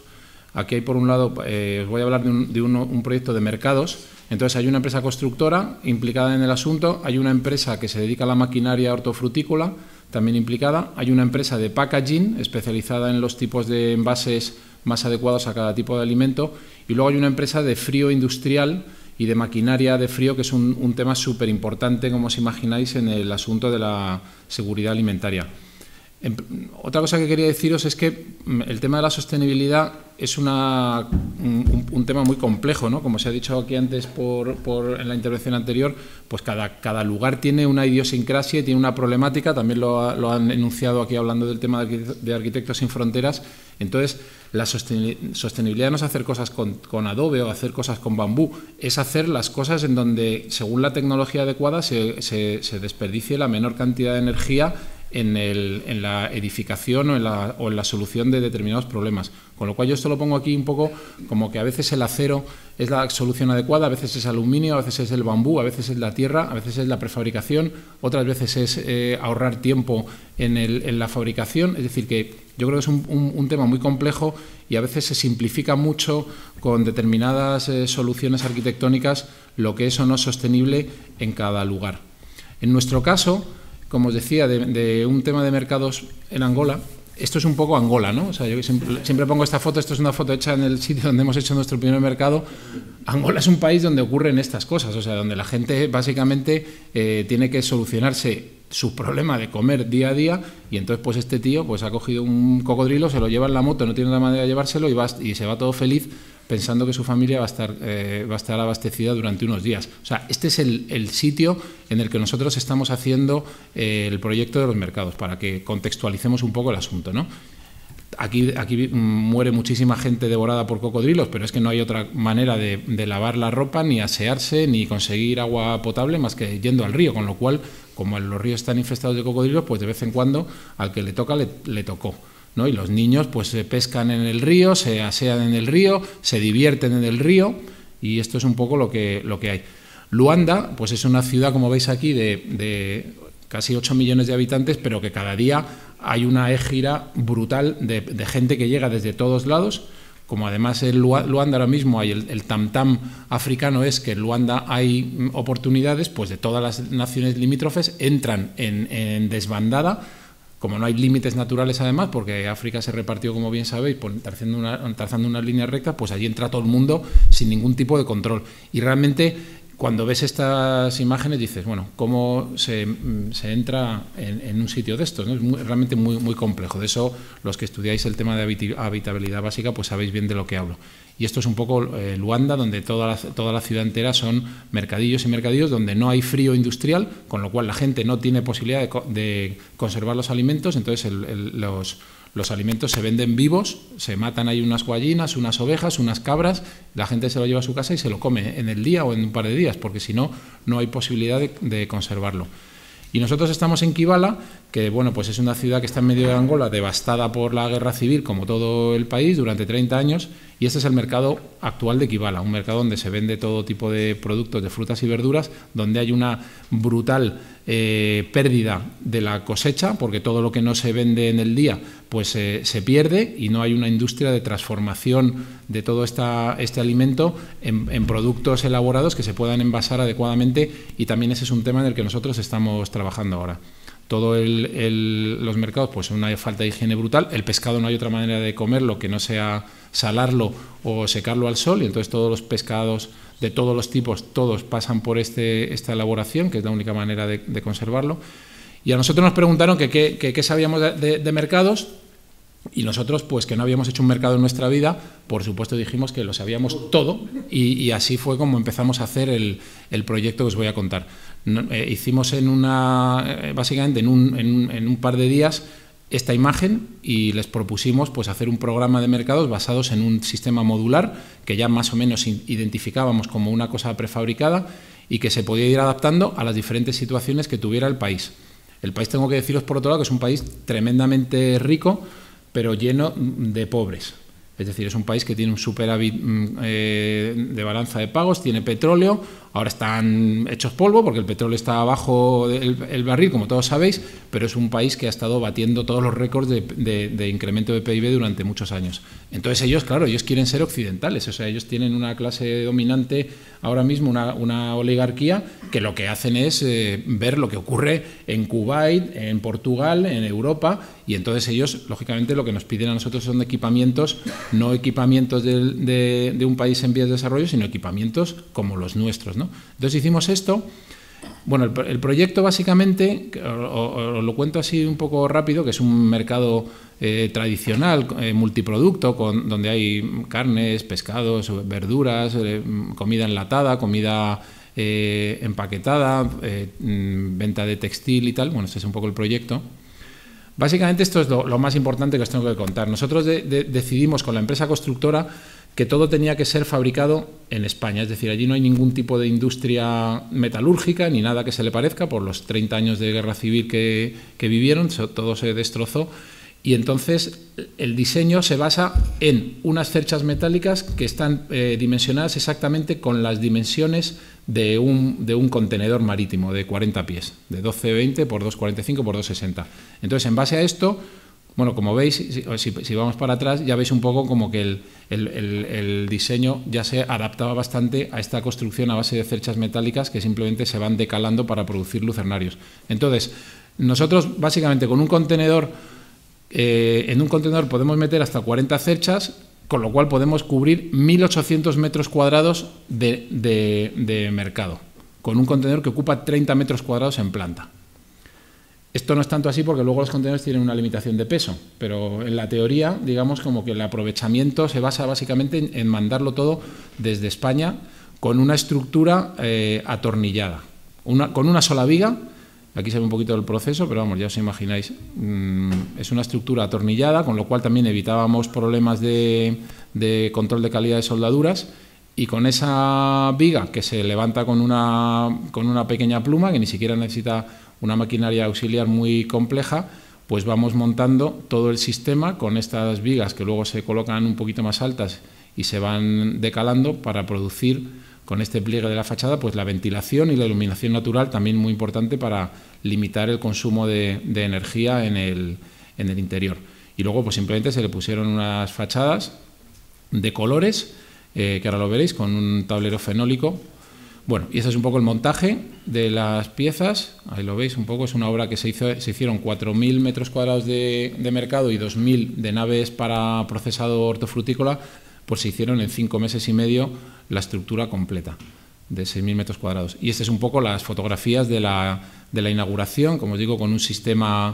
Speaker 9: Aquí hay, por un lado, eh, os voy a hablar de, un, de uno, un proyecto de mercados. Entonces, hay una empresa constructora implicada en el asunto, hay una empresa que se dedica a la maquinaria hortofrutícola, también implicada, hay una empresa de packaging especializada en los tipos de envases más adecuados a cada tipo de alimento, y luego hay una empresa de frío industrial y de maquinaria de frío, que es un, un tema súper importante, como os imagináis, en el asunto de la seguridad alimentaria. En, otra cosa que quería deciros es que el tema de la sostenibilidad es una, un, un tema muy complejo, ¿no? Como se ha dicho aquí antes por, por, en la intervención anterior, pues cada, cada lugar tiene una idiosincrasia y tiene una problemática, también lo, ha, lo han enunciado aquí hablando del tema de Arquitectos Sin Fronteras. Entonces, la sostenibilidad no es hacer cosas con, con adobe o hacer cosas con bambú, es hacer las cosas en donde, según la tecnología adecuada, se, se, se desperdicie la menor cantidad de energía en, el, en la edificación o en la, o en la solución de determinados problemas. Con lo cual yo esto lo pongo aquí un poco como que a veces el acero es la solución adecuada, a veces es aluminio, a veces es el bambú, a veces es la tierra, a veces es la prefabricación, otras veces es eh, ahorrar tiempo en, el, en la fabricación. Es decir, que yo creo que es un, un, un tema muy complejo y a veces se simplifica mucho con determinadas eh, soluciones arquitectónicas lo que es o no sostenible en cada lugar. En nuestro caso, como os decía, de, de un tema de mercados en Angola, esto es un poco Angola, ¿no? O sea, yo siempre, siempre pongo esta foto, esto es una foto hecha en el sitio donde hemos hecho nuestro primer mercado. Angola es un país donde ocurren estas cosas, o sea, donde la gente básicamente eh, tiene que solucionarse su problema de comer día a día, y entonces pues este tío pues ha cogido un cocodrilo, se lo lleva en la moto, no tiene otra manera de llevárselo y, va, y se va todo feliz pensando que su familia va a estar, eh, va a estar abastecida durante unos días. O sea, este es el, el sitio en el que nosotros estamos haciendo eh, el proyecto de los mercados, para que contextualicemos un poco el asunto, ¿no? Aquí, aquí muere muchísima gente devorada por cocodrilos, pero es que no hay otra manera de, de lavar la ropa, ni asearse, ni conseguir agua potable más que yendo al río, con lo cual, como los ríos están infestados de cocodrilos, pues de vez en cuando al que le toca le, le tocó, ¿no? Y los niños pues se pescan en el río, se asean en el río, se divierten en el río, y esto es un poco lo que, lo que hay. Luanda pues es una ciudad, como veis aquí, de, de casi ocho millones de habitantes, pero que cada día hay una égira brutal de, de gente que llega desde todos lados. Como además en Luanda ahora mismo hay el, el tam-tam africano, es que en Luanda hay oportunidades, pues de todas las naciones limítrofes entran en, en desbandada. Como no hay límites naturales además, porque África se repartió, como bien sabéis, trazando una, trazando una línea recta, pues allí entra todo el mundo sin ningún tipo de control. Y realmente, cuando ves estas imágenes dices, bueno, ¿cómo se, se entra en, en un sitio de estos, ¿no? Es muy, realmente muy, muy complejo. De eso, los que estudiáis el tema de habitabilidad básica, pues sabéis bien de lo que hablo. Y esto es un poco eh, Luanda, donde toda la, toda la ciudad entera son mercadillos y mercadillos, donde no hay frío industrial, con lo cual la gente no tiene posibilidad de, de conservar los alimentos. Entonces el, el, los, los alimentos se venden vivos, se matan ahí unas gallinas, unas ovejas, unas cabras, la gente se lo lleva a su casa y se lo come en el día o en un par de días, porque si no, no hay posibilidad de, de conservarlo. Y nosotros estamos en Kibala, que bueno, pues es una ciudad que está en medio de Angola, devastada por la guerra civil, como todo el país, durante treinta años, y este es el mercado actual de Kibala, un mercado donde se vende todo tipo de productos de frutas y verduras, donde hay una brutal eh, pérdida de la cosecha, porque todo lo que no se vende en el día pues eh, se pierde, y no hay una industria de transformación de todo esta, este alimento en, en productos elaborados que se puedan envasar adecuadamente, y también ese es un tema en el que nosotros estamos trabajando ahora. Todo el, el, los mercados, pues una falta de higiene brutal. El pescado no hay otra manera de comerlo que no sea salarlo o secarlo al sol, y entonces todos los pescados de todos los tipos, todos pasan por este, esta elaboración, que es la única manera de, de conservarlo. Y a nosotros nos preguntaron que qué sabíamos de, de, de mercados, y nosotros, pues que no habíamos hecho un mercado en nuestra vida, por supuesto dijimos que lo sabíamos todo, y, y así fue como empezamos a hacer el, el proyecto que os voy a contar. No, eh, hicimos en una, eh, básicamente en un, en, en un par de días esta imagen, y les propusimos pues hacer un programa de mercados basados en un sistema modular que ya más o menos identificábamos como una cosa prefabricada y que se podía ir adaptando a las diferentes situaciones que tuviera el país. El país, tengo que deciros por otro lado, que es un país tremendamente rico, pero lleno de pobres. Es decir, es un país que tiene un superávit eh, de balanza de pagos, tiene petróleo, ahora están hechos polvo porque el petróleo está abajo del el barril, como todos sabéis, pero es un país que ha estado batiendo todos los récords de, de, de incremento de P I B durante muchos años. Entonces ellos, claro, ellos quieren ser occidentales, o sea, ellos tienen una clase dominante ahora mismo, una, una oligarquía, que lo que hacen es eh, ver lo que ocurre en Kuwait, en Portugal, en Europa, y entonces ellos, lógicamente, lo que nos piden a nosotros son equipamientos, no equipamientos de, de, de un país en vías de desarrollo, sino equipamientos como los nuestros, ¿no? Entonces hicimos esto. Bueno, el, el proyecto básicamente, os lo cuento así un poco rápido, que es un mercado eh, tradicional, eh, multiproducto, con, donde hay carnes, pescados, verduras, eh, comida enlatada, comida eh, empaquetada, eh, venta de textil y tal. Bueno, este es un poco el proyecto. Básicamente esto es lo, lo más importante que os tengo que contar. Nosotros de, de, decidimos con la empresa constructora que todo tenía que ser fabricado en España, es decir, allí no hay ningún tipo de industria metalúrgica ni nada que se le parezca por los treinta años de guerra civil que, que vivieron, todo se destrozó, y entonces el diseño se basa en unas cerchas metálicas que están eh, dimensionadas exactamente con las dimensiones de un, de un contenedor marítimo de cuarenta pies, de doce veinte por dos cuarenta y cinco por dos sesenta. Entonces, en base a esto, bueno, como veis, si, si, si vamos para atrás, ya veis un poco como que el, el, el, el diseño ya se adaptaba bastante a esta construcción a base de cerchas metálicas que simplemente se van decalando para producir lucernarios. Entonces, nosotros básicamente con un contenedor, eh, en un contenedor podemos meter hasta cuarenta cerchas, con lo cual podemos cubrir mil ochocientos metros cuadrados de, de, de mercado, con un contenedor que ocupa treinta metros cuadrados en planta. Esto no es tanto así porque luego los contenedores tienen una limitación de peso, pero en la teoría, digamos, como que el aprovechamiento se basa básicamente en, en mandarlo todo desde España con una estructura eh, atornillada, una, con una sola viga. Aquí se ve un poquito el proceso, pero vamos, ya os imagináis, mmm, es una estructura atornillada, con lo cual también evitábamos problemas de, de control de calidad de soldaduras, y con esa viga que se levanta con una, con una pequeña pluma, que ni siquiera necesita una maquinaria auxiliar muy compleja, pues vamos montando todo el sistema con estas vigas que luego se colocan un poquito más altas y se van decalando para producir con este pliegue de la fachada pues la ventilación y la iluminación natural, también muy importante para limitar el consumo de, de energía en el, en el interior. Y luego pues simplemente se le pusieron unas fachadas de colores, eh, que ahora lo veréis, con un tablero fenólico. Bueno, y ese es un poco el montaje de las piezas, ahí lo veis un poco, es una obra que se, hizo, se hicieron cuatro mil metros cuadrados de, de mercado y dos mil de naves para procesado hortofrutícola, pues se hicieron en cinco meses y medio la estructura completa de seis mil metros cuadrados. Y estas es un poco las fotografías de la, de la inauguración, como os digo, con un sistema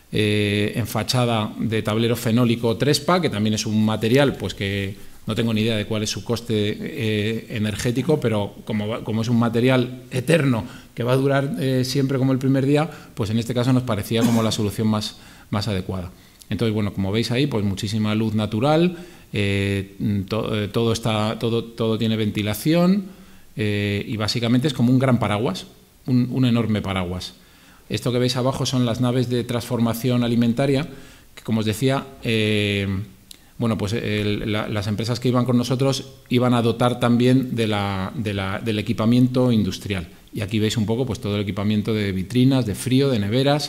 Speaker 9: eh, en fachada de tablero fenólico Trespa, que también es un material pues que no tengo ni idea de cuál es su coste eh, energético, pero como, como es un material eterno que va a durar eh, siempre como el primer día, pues en este caso nos parecía como la solución más, más adecuada. Entonces, bueno, como veis ahí, pues muchísima luz natural, eh, to, eh, todo, está, todo, todo tiene ventilación eh, y básicamente es como un gran paraguas, un, un enorme paraguas. Esto que veis abajo son las naves de transformación alimentaria, que como os decía, eh, bueno, pues el, la, las empresas que iban con nosotros iban a dotar también de la, de la, del equipamiento industrial. Y aquí veis un poco pues todo el equipamiento de vitrinas, de frío, de neveras,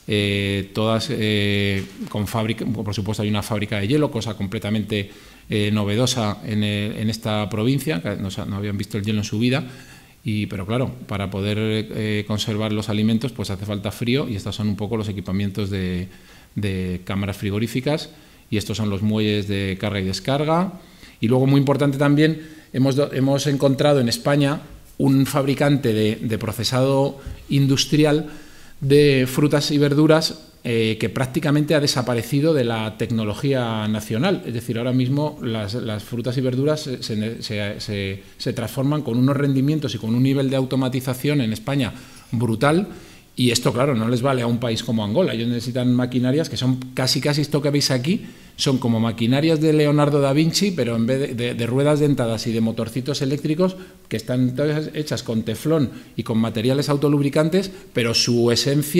Speaker 9: eh, todas eh, con fábrica, por supuesto hay una fábrica de hielo, cosa completamente eh, novedosa en, el, en esta provincia, que no, no habían visto el hielo en su vida. Y, pero claro, para poder eh, conservar los alimentos pues hace falta frío, y estos son un poco los equipamientos de, de cámaras frigoríficas. Y estos son los muelles de carga y descarga. Y luego, muy importante también, hemos, hemos encontrado en España un fabricante de, de procesado industrial de frutas y verduras eh, que prácticamente ha desaparecido de la tecnología nacional. Es decir, ahora mismo las, las frutas y verduras se, se, se, se transforman con unos rendimientos y con un nivel de automatización en España brutal. Y esto, claro, no les vale a un país como Angola. Ellos necesitan maquinarias que son casi, casi esto que veis aquí, son como maquinarias de Leonardo da Vinci, pero en vez de, de, de ruedas dentadas y de motorcitos eléctricos, que están todas hechas con teflón y con materiales autolubricantes, pero su esencia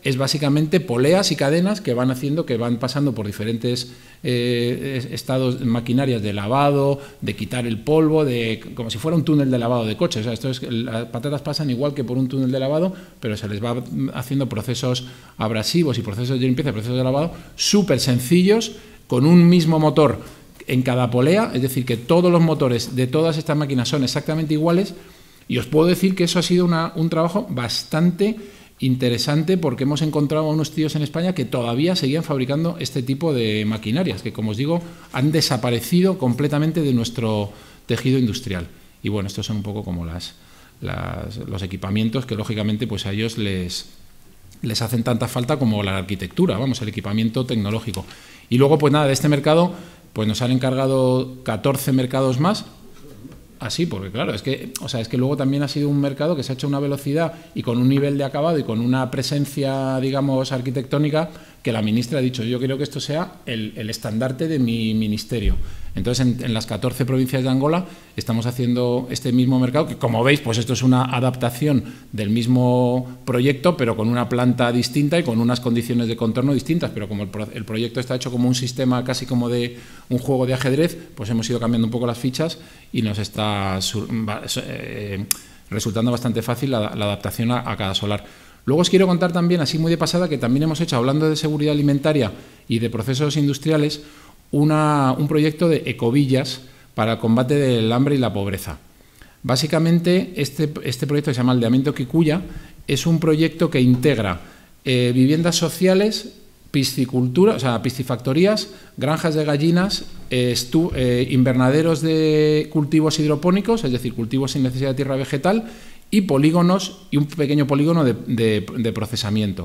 Speaker 9: es básicamente poleas y cadenas que van haciendo, que van pasando por diferentes eh, estados, maquinarias de lavado, de quitar el polvo, de como si fuera un túnel de lavado de coches. O sea, esto es, las patatas pasan igual que por un túnel de lavado, pero se les va haciendo procesos abrasivos y procesos de limpieza, procesos de lavado súper sencillos, con un mismo motor en cada polea, es decir, que todos los motores de todas estas máquinas son exactamente iguales, y os puedo decir que eso ha sido una, un trabajo bastante interesante, porque hemos encontrado a unos tíos en España que todavía seguían fabricando este tipo de maquinarias, que, como os digo, han desaparecido completamente de nuestro tejido industrial. Y bueno, estos son un poco como las, las, los equipamientos que, lógicamente, pues a ellos les, les hacen tanta falta como la arquitectura, vamos, el equipamiento tecnológico. Y luego, pues nada, de este mercado, pues nos han encargado catorce mercados más. Así, porque claro, es que, o sea, es que luego también ha sido un mercado que se ha hecho a una velocidad y con un nivel de acabado y con una presencia, digamos, arquitectónica, que la ministra ha dicho: yo quiero que esto sea el, el estandarte de mi ministerio. Entonces, en, en las catorce provincias de Angola estamos haciendo este mismo mercado, que, como veis, pues esto es una adaptación del mismo proyecto, pero con una planta distinta y con unas condiciones de contorno distintas. Pero como el, pro, el proyecto está hecho como un sistema casi como de un juego de ajedrez, pues hemos ido cambiando un poco las fichas y nos está eh, resultando bastante fácil la, la adaptación a, a cada solar. Luego os quiero contar también, así muy de pasada, que también hemos hecho, hablando de seguridad alimentaria y de procesos industriales, una, un proyecto de ecovillas para el combate del hambre y la pobreza. Básicamente, este, este proyecto, que se llama Aldeamiento Kikuya, es un proyecto que integra eh, viviendas sociales, piscicultura, o sea, piscifactorías, granjas de gallinas, eh, estu, eh, invernaderos de cultivos hidropónicos, es decir, cultivos sin necesidad de tierra vegetal, y polígonos, y un pequeño polígono de, de, de procesamiento.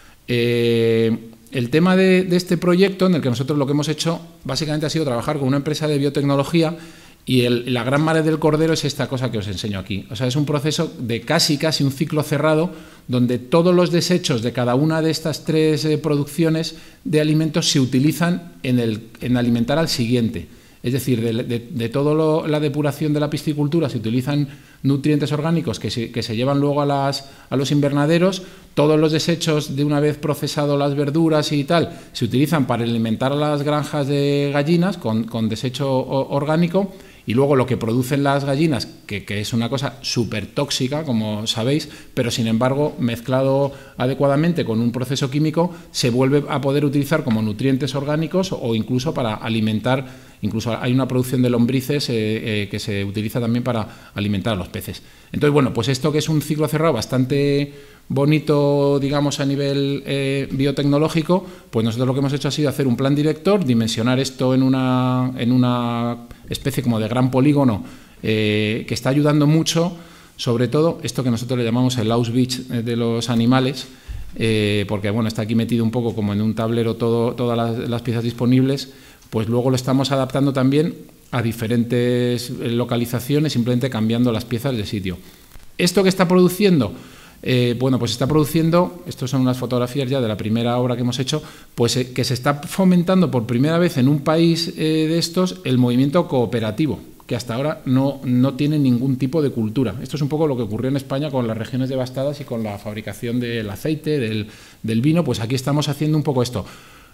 Speaker 9: Eh, el tema de, de este proyecto, en el que nosotros lo que hemos hecho básicamente ha sido trabajar con una empresa de biotecnología, y el, la gran madre del cordero es esta cosa que os enseño aquí. O sea, es un proceso de casi, casi un ciclo cerrado, donde todos los desechos de cada una de estas tres eh, producciones de alimentos se utilizan en, el, en alimentar al siguiente. Es decir, de, de, de toda la depuración de la piscicultura se utilizan nutrientes orgánicos que se, que se llevan luego a, las, a los invernaderos. Todos los desechos, de una vez procesado las verduras y tal, se utilizan para alimentar a las granjas de gallinas con, con desecho orgánico. Y luego lo que producen las gallinas, que, que es una cosa súper tóxica, como sabéis, pero sin embargo, mezclado adecuadamente con un proceso químico, se vuelve a poder utilizar como nutrientes orgánicos o incluso para alimentar, incluso hay una producción de lombrices eh, eh, que se utiliza también para alimentar a los peces. Entonces, bueno, pues esto, que es un ciclo cerrado bastante bonito, digamos, a nivel eh, biotecnológico, pues nosotros lo que hemos hecho ha sido hacer un plan director, dimensionar esto en una, en una especie como de gran polígono eh, que está ayudando mucho, sobre todo esto que nosotros le llamamos el Auschwitz de los animales, eh, porque bueno, está aquí metido un poco como en un tablero todo, todas las, las piezas disponibles, pues luego lo estamos adaptando también a diferentes localizaciones, simplemente cambiando las piezas de sitio. ¿Esto que está produciendo? Eh, bueno, pues está produciendo, estas son unas fotografías ya de la primera obra que hemos hecho, pues eh, que se está fomentando por primera vez en un país eh, de estos el movimiento cooperativo, que hasta ahora no, no tiene ningún tipo de cultura. Esto es un poco lo que ocurrió en España con las regiones devastadas y con la fabricación del aceite, del, del vino, pues aquí estamos haciendo un poco esto.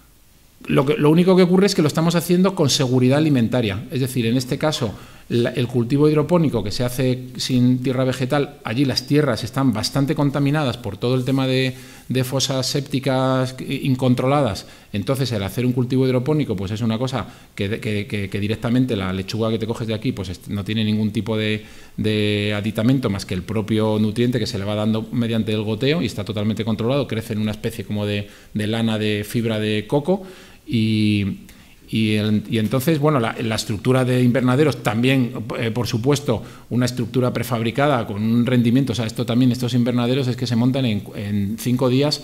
Speaker 9: Lo, que, lo único que ocurre es que lo estamos haciendo con seguridad alimentaria, es decir, en este caso la, el cultivo hidropónico que se hace sin tierra vegetal, allí las tierras están bastante contaminadas por todo el tema de, de fosas sépticas incontroladas, entonces el hacer un cultivo hidropónico pues es una cosa que, que, que, que directamente la lechuga que te coges de aquí pues no tiene ningún tipo de, de aditamento más que el propio nutriente que se le va dando mediante el goteo y está totalmente controlado, crece en una especie como de, de lana de fibra de coco. Y, y, el, y entonces, bueno, la, la estructura de invernaderos también, eh, por supuesto, una estructura prefabricada con un rendimiento, o sea, esto también, estos invernaderos es que se montan en, en cinco días,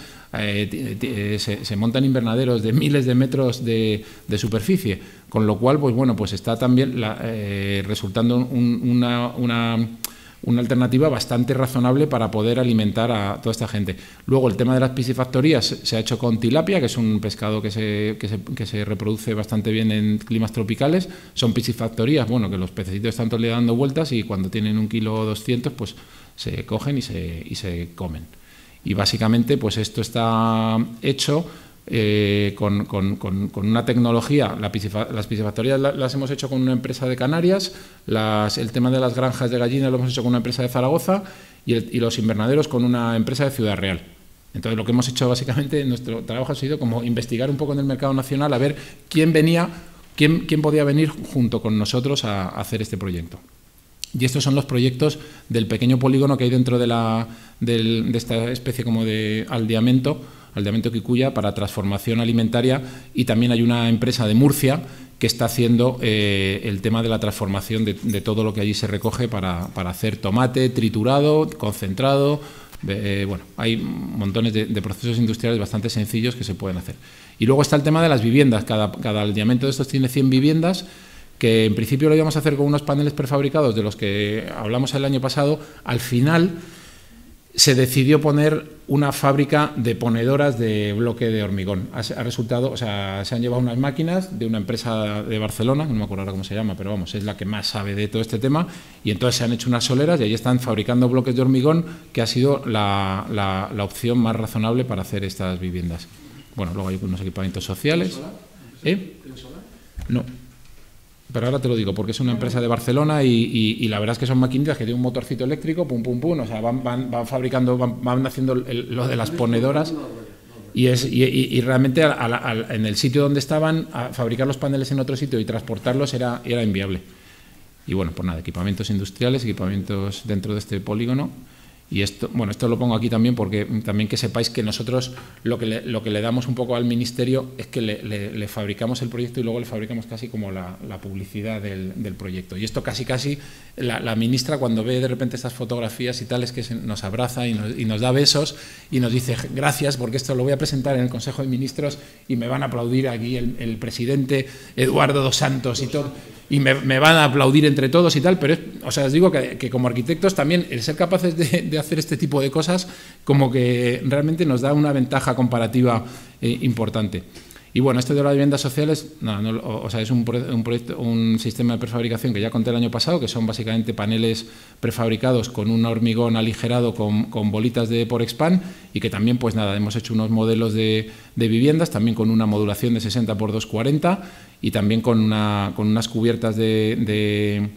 Speaker 9: eh, se, se montan invernaderos de miles de metros de, de superficie, con lo cual, pues bueno, pues está también la, eh, resultando un, una... una una alternativa bastante razonable para poder alimentar a toda esta gente. Luego, el tema de las piscifactorías se ha hecho con tilapia, que es un pescado que se, que se, que se reproduce bastante bien en climas tropicales. Son piscifactorías, bueno, que los pececitos están todo el día dando vueltas y cuando tienen un kilo o doscientos, pues se cogen y se, y se comen. Y básicamente pues esto está hecho eh, con, con, con, con una tecnología. La piscifa, las piscifactorías las, las hemos hecho con una empresa de Canarias, las, el tema de las granjas de gallinas lo hemos hecho con una empresa de Zaragoza y, el, y los invernaderos con una empresa de Ciudad Real. Entonces lo que hemos hecho básicamente, nuestro trabajo ha sido como investigar un poco en el mercado nacional a ver quién venía, quién, quién podía venir junto con nosotros a, a hacer este proyecto. Y estos son los proyectos del pequeño polígono que hay dentro de, la, del, de esta especie como de aldeamento, aldeamento Kikuya, para transformación alimentaria, y también hay una empresa de Murcia que está haciendo eh, el tema de la transformación de, de todo lo que allí se recoge para, para hacer tomate triturado, concentrado. Eh, bueno, hay montones de, de procesos industriales bastante sencillos que se pueden hacer. Y luego está el tema de las viviendas. Cada, cada aldeamento de estos tiene cien viviendas, que en principio lo íbamos a hacer con unos paneles prefabricados de los que hablamos el año pasado. Al final se decidió poner una fábrica de ponedoras de bloque de hormigón. Ha, ha resultado, o sea, se han llevado unas máquinas de una empresa de Barcelona, no me acuerdo ahora cómo se llama, pero vamos, es la que más sabe de todo este tema, y entonces se han hecho unas soleras y ahí están fabricando bloques de hormigón, que ha sido la, la, la opción más razonable para hacer estas viviendas. Bueno, luego hay unos equipamientos sociales. ¿Eh? No. Pero ahora te lo digo, porque es una empresa de Barcelona y, y, y la verdad es que son maquinitas que tienen un motorcito eléctrico, pum, pum, pum, o sea, van, van, van fabricando, van, van haciendo el, lo de las ponedoras y, es, y, y realmente a, a, a, en el sitio donde estaban, a fabricar los paneles en otro sitio y transportarlos era, era inviable. Y bueno, pues nada, equipamientos industriales, equipamientos dentro de este polígono. Y esto, bueno, esto lo pongo aquí también porque también que sepáis que nosotros lo que le, lo que le damos un poco al Ministerio es que le, le, le fabricamos el proyecto y luego le fabricamos casi como la, la publicidad del, del proyecto. Y esto casi casi la, la ministra cuando ve de repente estas fotografías y tal es que se, nos abraza y nos, y nos da besos y nos dice gracias porque esto lo voy a presentar en el Consejo de Ministros y me van a aplaudir aquí el, el presidente Eduardo dos Santos y todo. Y me, me van a aplaudir entre todos y tal, pero es, o sea, os digo que, que como arquitectos también el ser capaces de, de hacer este tipo de cosas como que realmente nos da una ventaja comparativa eh, importante. Y bueno, esto de las viviendas sociales, no, no, o, o sea, es un, un, proyecto, un sistema de prefabricación que ya conté el año pasado, que son básicamente paneles prefabricados con un hormigón aligerado con, con bolitas de Porexpan y que también, pues nada, hemos hecho unos modelos de, de viviendas, también con una modulación de sesenta por doscientos cuarenta y también con, una, con unas cubiertas de, de,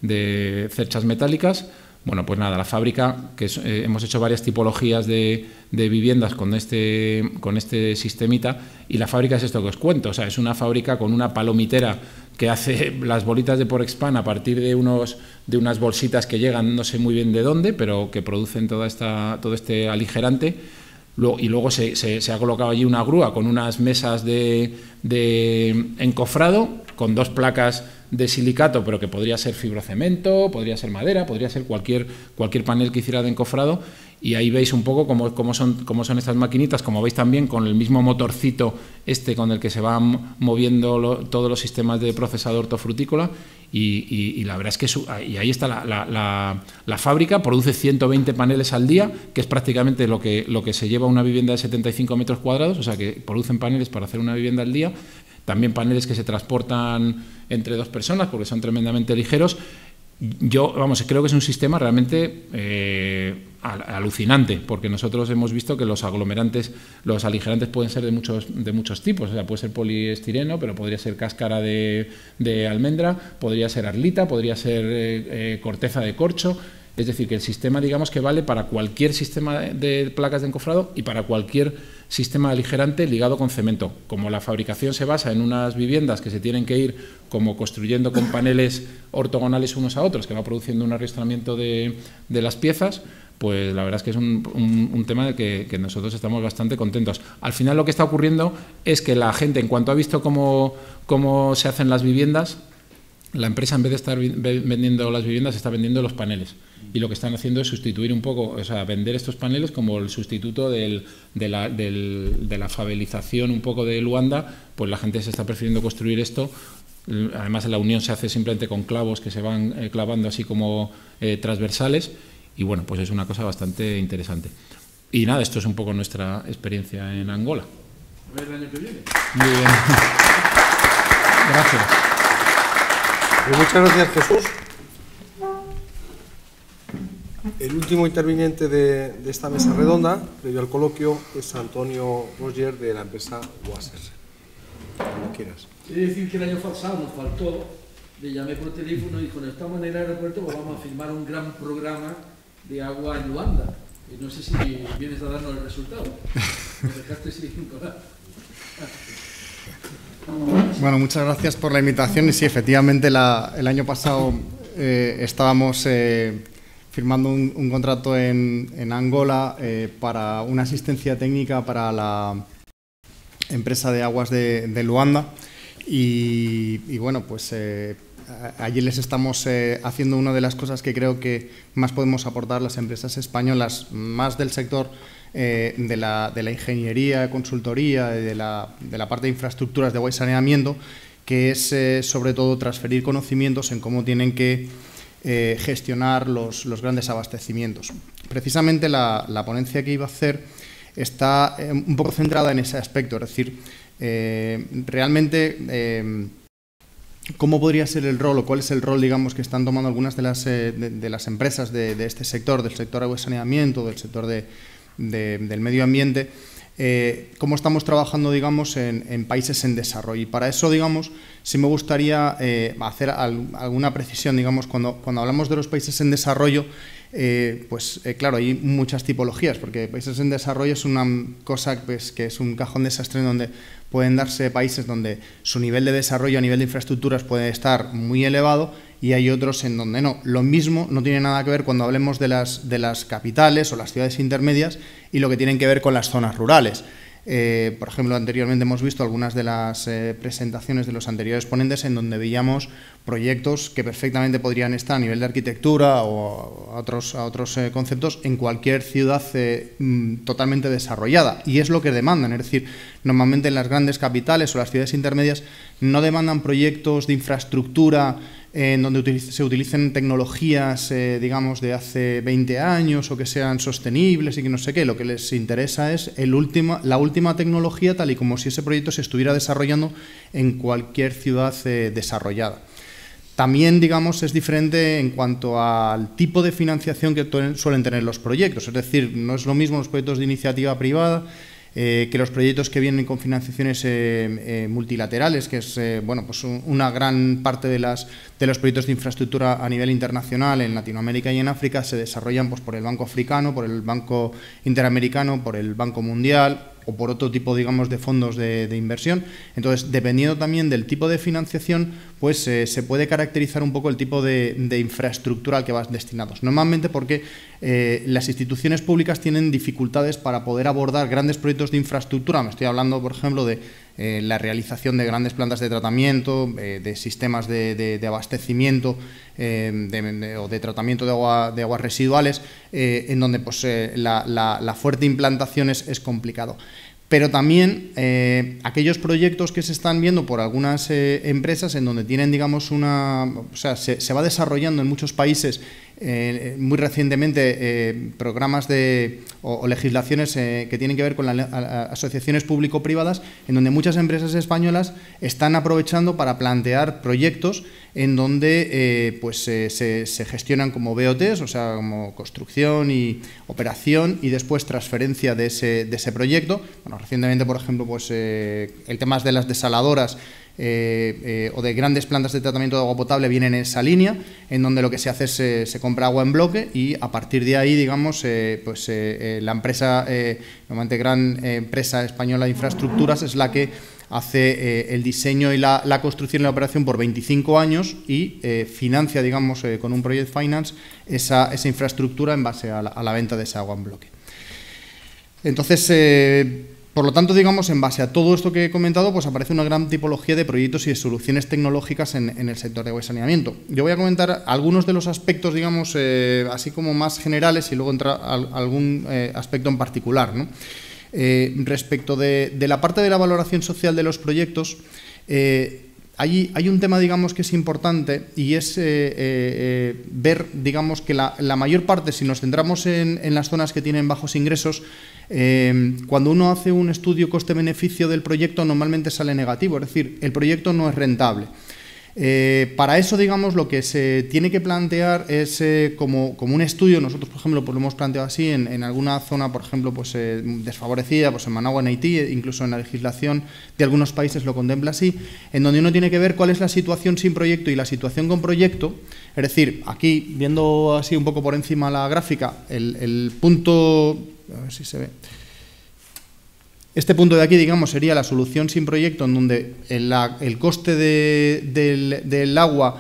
Speaker 9: de cerchas metálicas. Bueno, pues nada, la fábrica, que es, eh, hemos hecho varias tipologías de, de viviendas con este, con este sistemita, y la fábrica es esto que os cuento, o sea, es una fábrica con una palomitera que hace las bolitas de Porexpan a partir de, unos, de unas bolsitas que llegan, no sé muy bien de dónde, pero que producen toda esta, todo este aligerante. Luego, y luego se, se, se ha colocado allí una grúa con unas mesas de, de encofrado, con dos placas de silicato, pero que podría ser fibrocemento, podría ser madera, podría ser cualquier, cualquier panel que hiciera de encofrado, y ahí veis un poco cómo, cómo, son, cómo son estas maquinitas, como veis también con el mismo motorcito este con el que se van moviendo lo, todos los sistemas de procesado hortofrutícola, y, y, y la verdad es que su, y ahí está la, la, la, la fábrica, produce ciento veinte paneles al día, que es prácticamente lo que, lo que se lleva una vivienda de setenta y cinco metros cuadrados, o sea que producen paneles para hacer una vivienda al día. También paneles que se transportan entre dos personas porque son tremendamente ligeros. Yo, vamos, creo que es un sistema realmente eh, alucinante, porque nosotros hemos visto que los aglomerantes, los aligerantes pueden ser de muchos, de muchos tipos. O sea, puede ser poliestireno, pero podría ser cáscara de, de almendra, podría ser arlita, podría ser eh, eh, corteza de corcho. Es decir, que el sistema, digamos, que vale para cualquier sistema de placas de encofrado y para cualquier sistema aligerante ligado con cemento. Como la fabricación se basa en unas viviendas que se tienen que ir como construyendo con paneles ortogonales unos a otros, que va produciendo un arrastramiento de, de las piezas, pues la verdad es que es un, un, un tema de que, que nosotros estamos bastante contentos. Al final lo que está ocurriendo es que la gente, en cuanto ha visto cómo, cómo se hacen las viviendas, la empresa, en vez de estar vendiendo las viviendas, está vendiendo los paneles. Y lo que están haciendo es sustituir un poco, o sea, vender estos paneles como el sustituto del, de, la, del, de la favelización un poco de Luanda. Pues la gente se está prefiriendo construir esto. Además, la unión se hace simplemente con clavos que se van eh, clavando así como eh, transversales. Y bueno, pues es una cosa bastante interesante. Y nada, esto es un poco nuestra experiencia en Angola.
Speaker 6: A ver el año que viene.
Speaker 9: Muy bien. Gracias.
Speaker 1: Pues muchas gracias, Jesús.
Speaker 10: El último interviniente de, de esta mesa redonda, previo al coloquio, es Antonio Roger, de la empresa Wasser. Como quieras.
Speaker 6: He de decir que el año pasado nos faltó, le llamé por teléfono y dijo, de esta manera el aeropuerto pues vamos a firmar un gran programa de agua en Luanda. Y no sé si vienes a darnos el resultado. Me dejaste sin colar.
Speaker 11: Bueno, muchas gracias por la invitación. Y sí, efectivamente, la, el año pasado eh, estábamos eh, firmando un, un contrato en, en Angola eh, para una asistencia técnica para la empresa de aguas de, de Luanda. Y, y bueno, pues eh, allí les estamos eh, haciendo una de las cosas que creo que más podemos aportar las empresas españolas, más del sector eh, de, la, de la ingeniería, consultoría, de la, de la parte de infraestructuras de agua y saneamiento, que es eh, sobre todo transferir conocimientos en cómo tienen que eh, gestionar los, los grandes abastecimientos. Precisamente la, la ponencia que iba a hacer está eh, un poco centrada en ese aspecto, es decir, eh, realmente eh, cómo podría ser el rol o cuál es el rol, digamos, que están tomando algunas de las, eh, de, de las empresas de, de este sector, del sector agua y saneamiento, del sector de, de, del medio ambiente, eh, cómo estamos trabajando, digamos, en, en países en desarrollo. Y para eso, digamos, sí me gustaría eh, hacer al, alguna precisión, digamos, cuando, cuando hablamos de los países en desarrollo, Eh, pues eh, claro, hay muchas tipologías, porque países en desarrollo es una cosa pues, que es un cajón desastre en donde pueden darse países donde su nivel de desarrollo a nivel de infraestructuras puede estar muy elevado y hay otros en donde no. Lo mismo no tiene nada que ver cuando hablemos de las, de las capitales o las ciudades intermedias y lo que tienen que ver con las zonas rurales. Eh, por ejemplo, anteriormente hemos visto algunas de las eh, presentaciones de los anteriores ponentes en donde veíamos proyectos que perfectamente podrían estar a nivel de arquitectura o a otros, a otros eh, conceptos en cualquier ciudad eh, totalmente desarrollada. Y es lo que demandan, es decir, normalmente en las grandes capitales o las ciudades intermedias no demandan proyectos de infraestructura en donde se utilicen tecnologías, eh, digamos, de hace veinte años o que sean sostenibles y que no sé qué. Lo que les interesa es el último, la última tecnología, tal y como si ese proyecto se estuviera desarrollando en cualquier ciudad eh, desarrollada. También, digamos, es diferente en cuanto al tipo de financiación que suelen tener los proyectos. Es decir, no es lo mismo los proyectos de iniciativa privada Eh, que los proyectos que vienen con financiaciones eh, eh, multilaterales, que es eh, bueno, pues un, una gran parte de, las, de los proyectos de infraestructura a nivel internacional en Latinoamérica y en África se desarrollan pues, por el Banco Africano, por el Banco Interamericano, por el Banco Mundial o por otro tipo, digamos, de fondos de, de inversión. Entonces, dependiendo también del tipo de financiación, pues eh, se puede caracterizar un poco el tipo de, de infraestructura al que vas destinados. Normalmente porque eh, las instituciones públicas tienen dificultades para poder abordar grandes proyectos de infraestructura. Me estoy hablando, por ejemplo, de eh, la realización de grandes plantas de tratamiento, eh, de sistemas de, de, de abastecimiento eh, de, de, o de tratamiento de, agua, de aguas residuales, eh, en donde pues, eh, la, la, la fuerte implantación es, es complicado. Pero también eh, aquellos proyectos que se están viendo por algunas eh, empresas en donde tienen, digamos, una... O sea, se, se va desarrollando en muchos países eh, muy recientemente eh, programas de, o, o legislaciones eh, que tienen que ver con las asociaciones público-privadas, en donde muchas empresas españolas están aprovechando para plantear proyectos en donde eh, pues, eh, se, se gestionan como B O Ts, o sea, como construcción y operación y después transferencia de ese, de ese proyecto. Bueno, recientemente, por ejemplo, pues, eh, el tema de las desaladoras eh, eh, o de grandes plantas de tratamiento de agua potable vienen en esa línea, en donde lo que se hace es eh, se compra agua en bloque y a partir de ahí, digamos, eh, pues, eh, eh, la empresa, eh, normalmente gran eh, empresa española de infraestructuras, es la que hace eh, el diseño y la, la construcción y la operación por veinticinco años y eh, financia, digamos, eh, con un Project Finance esa, esa infraestructura en base a la, a la venta de ese agua en bloque. Entonces, eh, por lo tanto, digamos, en base a todo esto que he comentado, pues aparece una gran tipología de proyectos y de soluciones tecnológicas en, en el sector de agua y saneamiento. Yo voy a comentar algunos de los aspectos, digamos, eh, así como más generales y luego entrar a algún eh, aspecto en particular, ¿no? Eh, respecto de, de la parte de la valoración social de los proyectos, eh, hay, hay un tema, digamos, que es importante y es eh, eh, ver, digamos, que la, la mayor parte, si nos centramos en, en las zonas que tienen bajos ingresos, eh, cuando uno hace un estudio coste-beneficio del proyecto normalmente sale negativo, es decir, el proyecto no es rentable. Eh, para eso, digamos, lo que se tiene que plantear es eh, como, como un estudio. Nosotros, por ejemplo, pues lo hemos planteado así en, en alguna zona, por ejemplo, pues eh, desfavorecida, pues en Managua, en Haití, incluso en la legislación de algunos países lo contempla así, en donde uno tiene que ver cuál es la situación sin proyecto y la situación con proyecto. Es decir, aquí, viendo así un poco por encima la gráfica, el, el punto, a ver si se ve. Este punto de aquí, digamos, sería la solución sin proyecto, en donde el, el coste de, del, del agua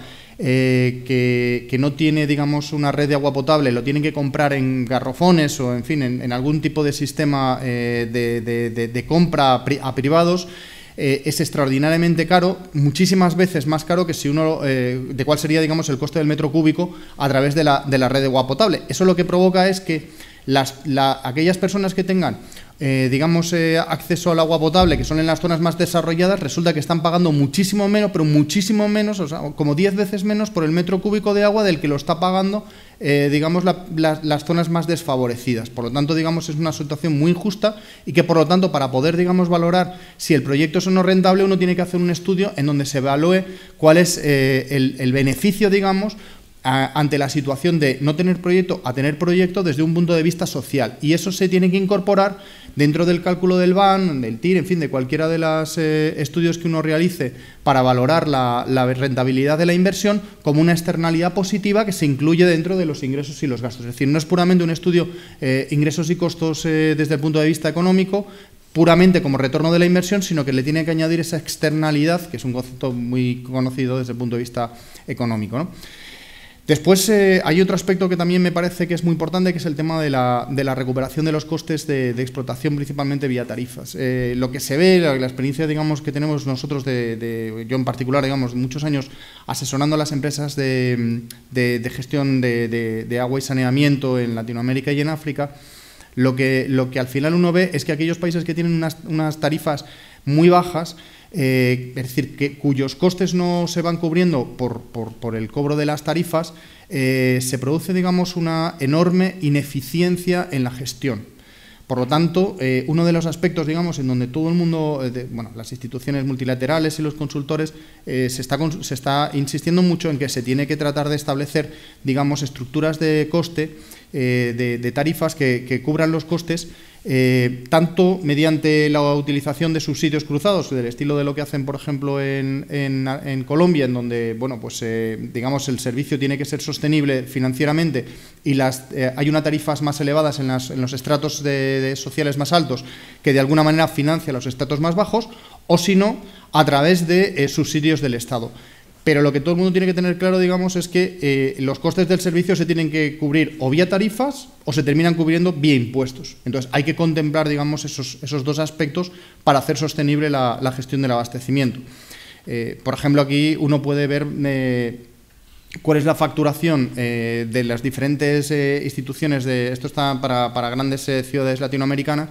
Speaker 11: eh, que, que no tiene, digamos, una red de agua potable, lo tienen que comprar en garrafones o, en fin, en, en algún tipo de sistema eh, de, de, de, de compra a, pri, a privados, eh, es extraordinariamente caro, muchísimas veces más caro que si uno, eh, de cuál sería, digamos, el coste del metro cúbico a través de la, de la red de agua potable. Eso lo que provoca es que las, la, aquellas personas que tengan Eh, digamos, eh, acceso al agua potable, que son en las zonas más desarrolladas, resulta que están pagando muchísimo menos, pero muchísimo menos, o sea, como diez veces menos por el metro cúbico de agua del que lo está pagando, eh, digamos, la, la, las zonas más desfavorecidas. Por lo tanto, digamos, es una situación muy injusta y que, por lo tanto, para poder, digamos, valorar si el proyecto es o no rentable, uno tiene que hacer un estudio en donde se evalúe cuál es eh, el, el beneficio, digamos, A, ante la situación de no tener proyecto a tener proyecto desde un punto de vista social, y eso se tiene que incorporar dentro del cálculo del B A N, del T I R, en fin, de cualquiera de los eh, estudios que uno realice para valorar la, la rentabilidad de la inversión como una externalidad positiva que se incluye dentro de los ingresos y los gastos. Es decir, no es puramente un estudio eh, ingresos y costos eh, desde el punto de vista económico, puramente como retorno de la inversión, sino que le tiene que añadir esa externalidad, que es un concepto muy conocido desde el punto de vista económico, ¿no? Después eh, hay otro aspecto que también me parece que es muy importante, que es el tema de la, de la recuperación de los costes de, de explotación, principalmente vía tarifas. Eh, lo que se ve, la, la experiencia, digamos, que tenemos nosotros, de, de, yo en particular, digamos, muchos años asesorando a las empresas de, de, de gestión de, de, de agua y saneamiento en Latinoamérica y en África, lo que, lo que al final uno ve es que aquellos países que tienen unas, unas tarifas muy bajas, Eh, es decir, que cuyos costes no se van cubriendo por, por, por el cobro de las tarifas, eh, se produce, digamos, una enorme ineficiencia en la gestión. Por lo tanto, eh, uno de los aspectos, digamos, en donde todo el mundo, eh, de, bueno, las instituciones multilaterales y los consultores, eh, se, está, se está insistiendo mucho en que se tiene que tratar de establecer, digamos, estructuras de coste, eh, de, de tarifas que, que cubran los costes, Eh, tanto mediante la utilización de subsidios cruzados, del estilo de lo que hacen, por ejemplo, en, en, en Colombia, en donde, bueno, pues, eh, digamos, el servicio tiene que ser sostenible financieramente y las, eh, hay unas tarifas más elevadas en, las, en los estratos de, de sociales más altos que de alguna manera financia los estratos más bajos, o si no, a través de eh, subsidios del Estado. Pero lo que todo el mundo tiene que tener claro, digamos, es que eh, los costes del servicio se tienen que cubrir o vía tarifas o se terminan cubriendo vía impuestos. Entonces, hay que contemplar, digamos, esos, esos dos aspectos para hacer sostenible la, la gestión del abastecimiento. Eh, por ejemplo, aquí uno puede ver eh, cuál es la facturación eh, de las diferentes eh, instituciones, de, esto está para, para grandes eh, ciudades latinoamericanas,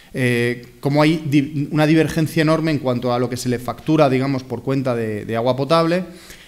Speaker 11: Eh, como hay di una divergencia enorme en cuanto a lo que se le factura, digamos, por cuenta de, de agua potable,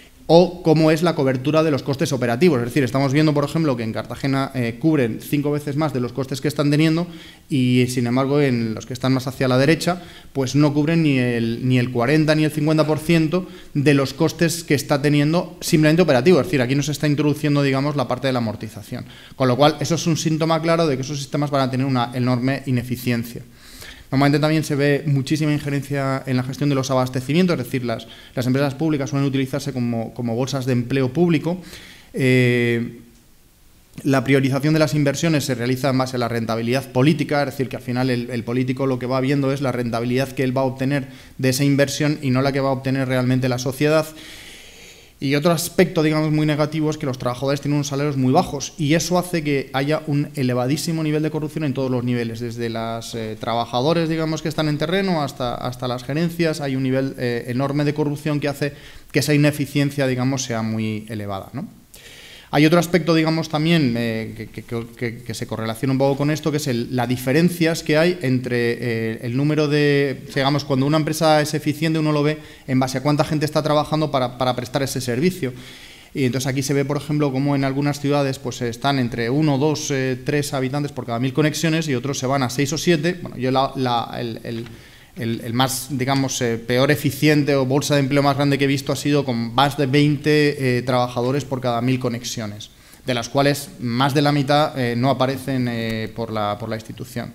Speaker 11: o cómo es la cobertura de los costes operativos. Es decir, estamos viendo, por ejemplo, que en Cartagena eh, cubren cinco veces más de los costes que están teniendo y, sin embargo, en los que están más hacia la derecha, pues no cubren ni el, ni el cuarenta ni el cincuenta por ciento de los costes que está teniendo simplemente operativo. Es decir, aquí no se está introduciendo, digamos, la parte de la amortización. Con lo cual, eso es un síntoma claro de que esos sistemas van a tener una enorme ineficiencia. Normalmente también se ve muchísima injerencia en la gestión de los abastecimientos, es decir, las, las empresas públicas suelen utilizarse como, como bolsas de empleo público. Eh, la priorización de las inversiones se realiza en base a la rentabilidad política, es decir, que al final el, el político lo que va viendo es la rentabilidad que él va a obtener de esa inversión y no la que va a obtener realmente la sociedad. Y otro aspecto, digamos, muy negativo es que los trabajadores tienen unos salarios muy bajos y eso hace que haya un elevadísimo nivel de corrupción en todos los niveles, desde los eh, trabajadores, digamos, que están en terreno hasta, hasta las gerencias. Hay un nivel eh, enorme de corrupción que hace que esa ineficiencia, digamos, sea muy elevada, ¿no? Hay otro aspecto, digamos, también eh, que, que, que, que se correlaciona un poco con esto, que es el, las diferencias que hay entre eh, el número de, digamos, cuando una empresa es eficiente uno lo ve en base a cuánta gente está trabajando para, para prestar ese servicio. Y entonces aquí se ve, por ejemplo, cómo en algunas ciudades pues están entre uno, dos, eh, tres habitantes por cada mil conexiones y otros se van a seis o siete. Bueno, yo la, la, el, el el, el más, digamos, eh, peor eficiente o bolsa de empleo más grande que he visto ha sido con más de veinte eh, trabajadores por cada mil conexiones, de las cuales más de la mitad eh, no aparecen eh, por, la, por la institución.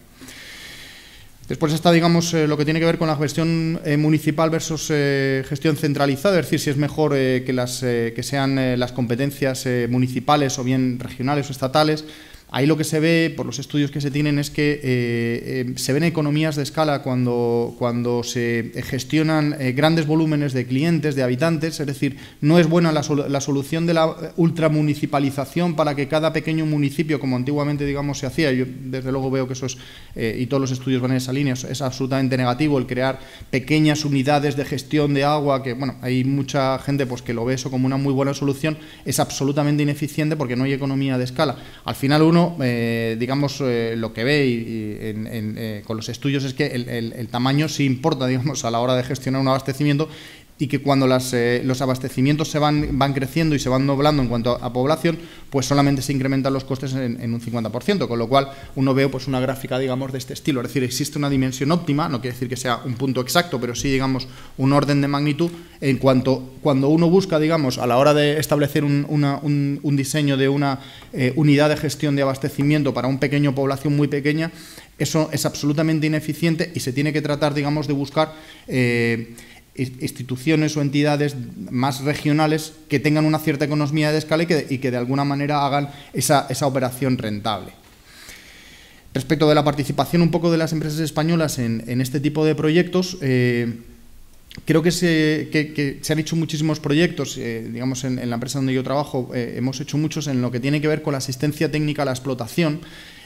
Speaker 11: Después está, digamos, eh, lo que tiene que ver con la gestión eh, municipal versus eh, gestión centralizada, es decir, si es mejor eh, que, las, eh, que sean eh, las competencias eh, municipales o bien regionales o estatales. Ahí lo que se ve, por los estudios que se tienen, es que eh, eh, se ven economías de escala cuando, cuando se gestionan eh, grandes volúmenes de clientes, de habitantes, es decir, no es buena la, sol la solución de la ultramunicipalización para que cada pequeño municipio, como antiguamente, digamos, se hacía. Yo, desde luego, veo que eso es, eh, y todos los estudios van en esa línea, es absolutamente negativo el crear pequeñas unidades de gestión de agua, que, bueno, hay mucha gente pues, que lo ve eso como una muy buena solución, es absolutamente ineficiente porque no hay economía de escala. Al final, uno Eh, digamos, eh, lo que ve y, y en, en, eh, con los estudios es que el, el, el tamaño sí importa, digamos, a la hora de gestionar un abastecimiento, y que cuando las, eh, los abastecimientos se van, van creciendo y se van doblando en cuanto a población, pues solamente se incrementan los costes en, en un cincuenta por ciento, con lo cual uno ve pues, una gráfica, digamos, de este estilo. Es decir, existe una dimensión óptima, no quiere decir que sea un punto exacto, pero sí, digamos, un orden de magnitud en cuanto cuando uno busca, digamos, a la hora de establecer un, una, un, un diseño de una eh, unidad de gestión de abastecimiento para una pequeña población muy pequeña, eso es absolutamente ineficiente y se tiene que tratar, digamos, de buscar Eh, instituciones o entidades más regionales que tengan una cierta economía de escala y que, y que de alguna manera hagan esa, esa operación rentable. Respecto de la participación un poco de las empresas españolas en, en este tipo de proyectos, eh, creo que se, que, que se han hecho muchísimos proyectos, eh, digamos en, en la empresa donde yo trabajo, eh, hemos hecho muchos en lo que tiene que ver con la asistencia técnica a la explotación,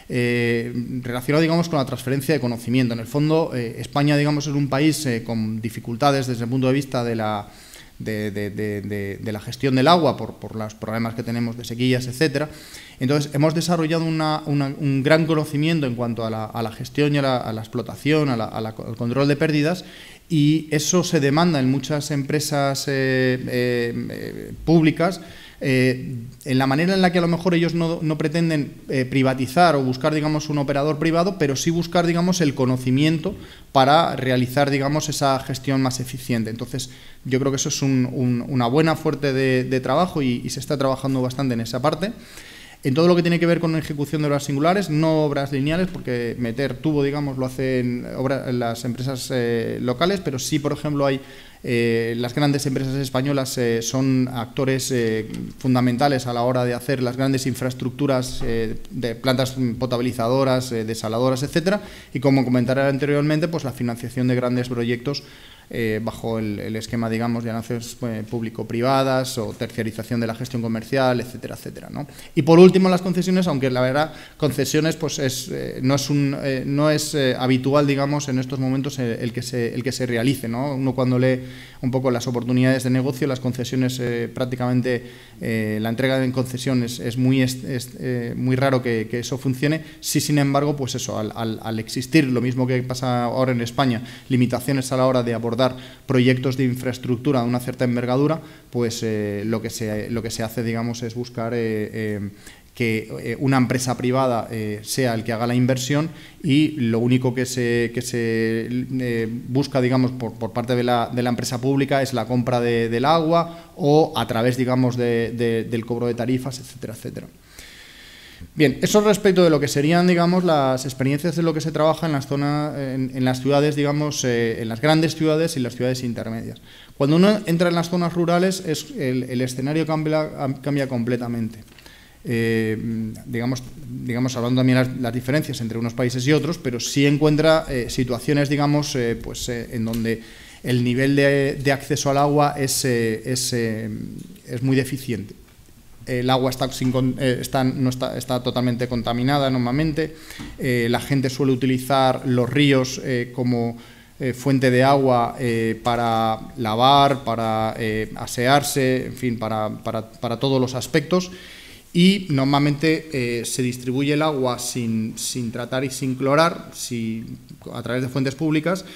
Speaker 11: Eh, relacionado, digamos, con la transferencia de conocimiento. En el fondo, eh, España, digamos, es un país eh, con dificultades desde el punto de vista de la, de, de, de, de, de la gestión del agua por, por los problemas que tenemos de sequías, etcétera. Entonces, hemos desarrollado una, una, un gran conocimiento en cuanto a la, a la gestión y a la, a la explotación, a la, a la, al control de pérdidas, y eso se demanda en muchas empresas eh, eh, eh, públicas, Eh, en la manera en la que a lo mejor ellos no, no pretenden eh, privatizar o buscar, digamos, un operador privado, pero sí buscar, digamos, el conocimiento para realizar, digamos, esa gestión más eficiente. Entonces, yo creo que eso es un, un, una buena fuente de, de trabajo y, y se está trabajando bastante en esa parte. En todo lo que tiene que ver con la ejecución de obras singulares, no obras lineales, porque meter tubo, digamos, lo hacen obra, las empresas eh, locales, pero sí, por ejemplo, hay eh, las grandes empresas españolas eh, son actores eh, fundamentales a la hora de hacer las grandes infraestructuras eh, de plantas potabilizadoras, eh, desaladoras, etcétera, y como comentaré anteriormente, pues la financiación de grandes proyectos Eh, bajo el, el esquema, digamos, de alianzas eh, público-privadas o terciarización de la gestión comercial, etcétera, etcétera, ¿no? Y por último, las concesiones, aunque la verdad, concesiones pues es, eh, no es, un, eh, no es eh, habitual, digamos, en estos momentos eh, el, que se, el que se realice, ¿no? Uno cuando lee un poco las oportunidades de negocio, las concesiones eh, prácticamente, eh, la entrega en concesiones es muy, es, es, eh, muy raro que, que eso funcione. Sí, sin embargo, pues eso, al, al, al existir, lo mismo que pasa ahora en España, limitaciones a la hora de abordar proyectos de infraestructura de una cierta envergadura, pues eh, lo, que se, lo que se hace, digamos, es buscar eh, eh, que eh, una empresa privada eh, sea el que haga la inversión y lo único que se, que se eh, busca, digamos, por, por parte de la, de la empresa pública es la compra de, del agua o a través, digamos, de, de, del cobro de tarifas, etcétera, etcétera. Bien, eso respecto de lo que serían, digamos, las experiencias de lo que se trabaja en las zonas, en, en las ciudades, digamos, eh, en las grandes ciudades y las ciudades intermedias. Cuando uno entra en las zonas rurales, es, el, el escenario cambia, cambia completamente. Eh, digamos, digamos, hablando también las, las diferencias entre unos países y otros, pero sí encuentra eh, situaciones, digamos, eh, pues, eh, en donde el nivel de, de acceso al agua es, eh, es, eh, es muy deficiente. El agua está, sin, eh, está, no está, está totalmente contaminada normalmente, eh, la gente suele utilizar los ríos eh, como eh, fuente de agua eh, para lavar, para eh, asearse, en fin, para, para, para todos los aspectos, y normalmente eh, se distribuye el agua sin, sin tratar y sin clorar, si, a través de fuentes públicas,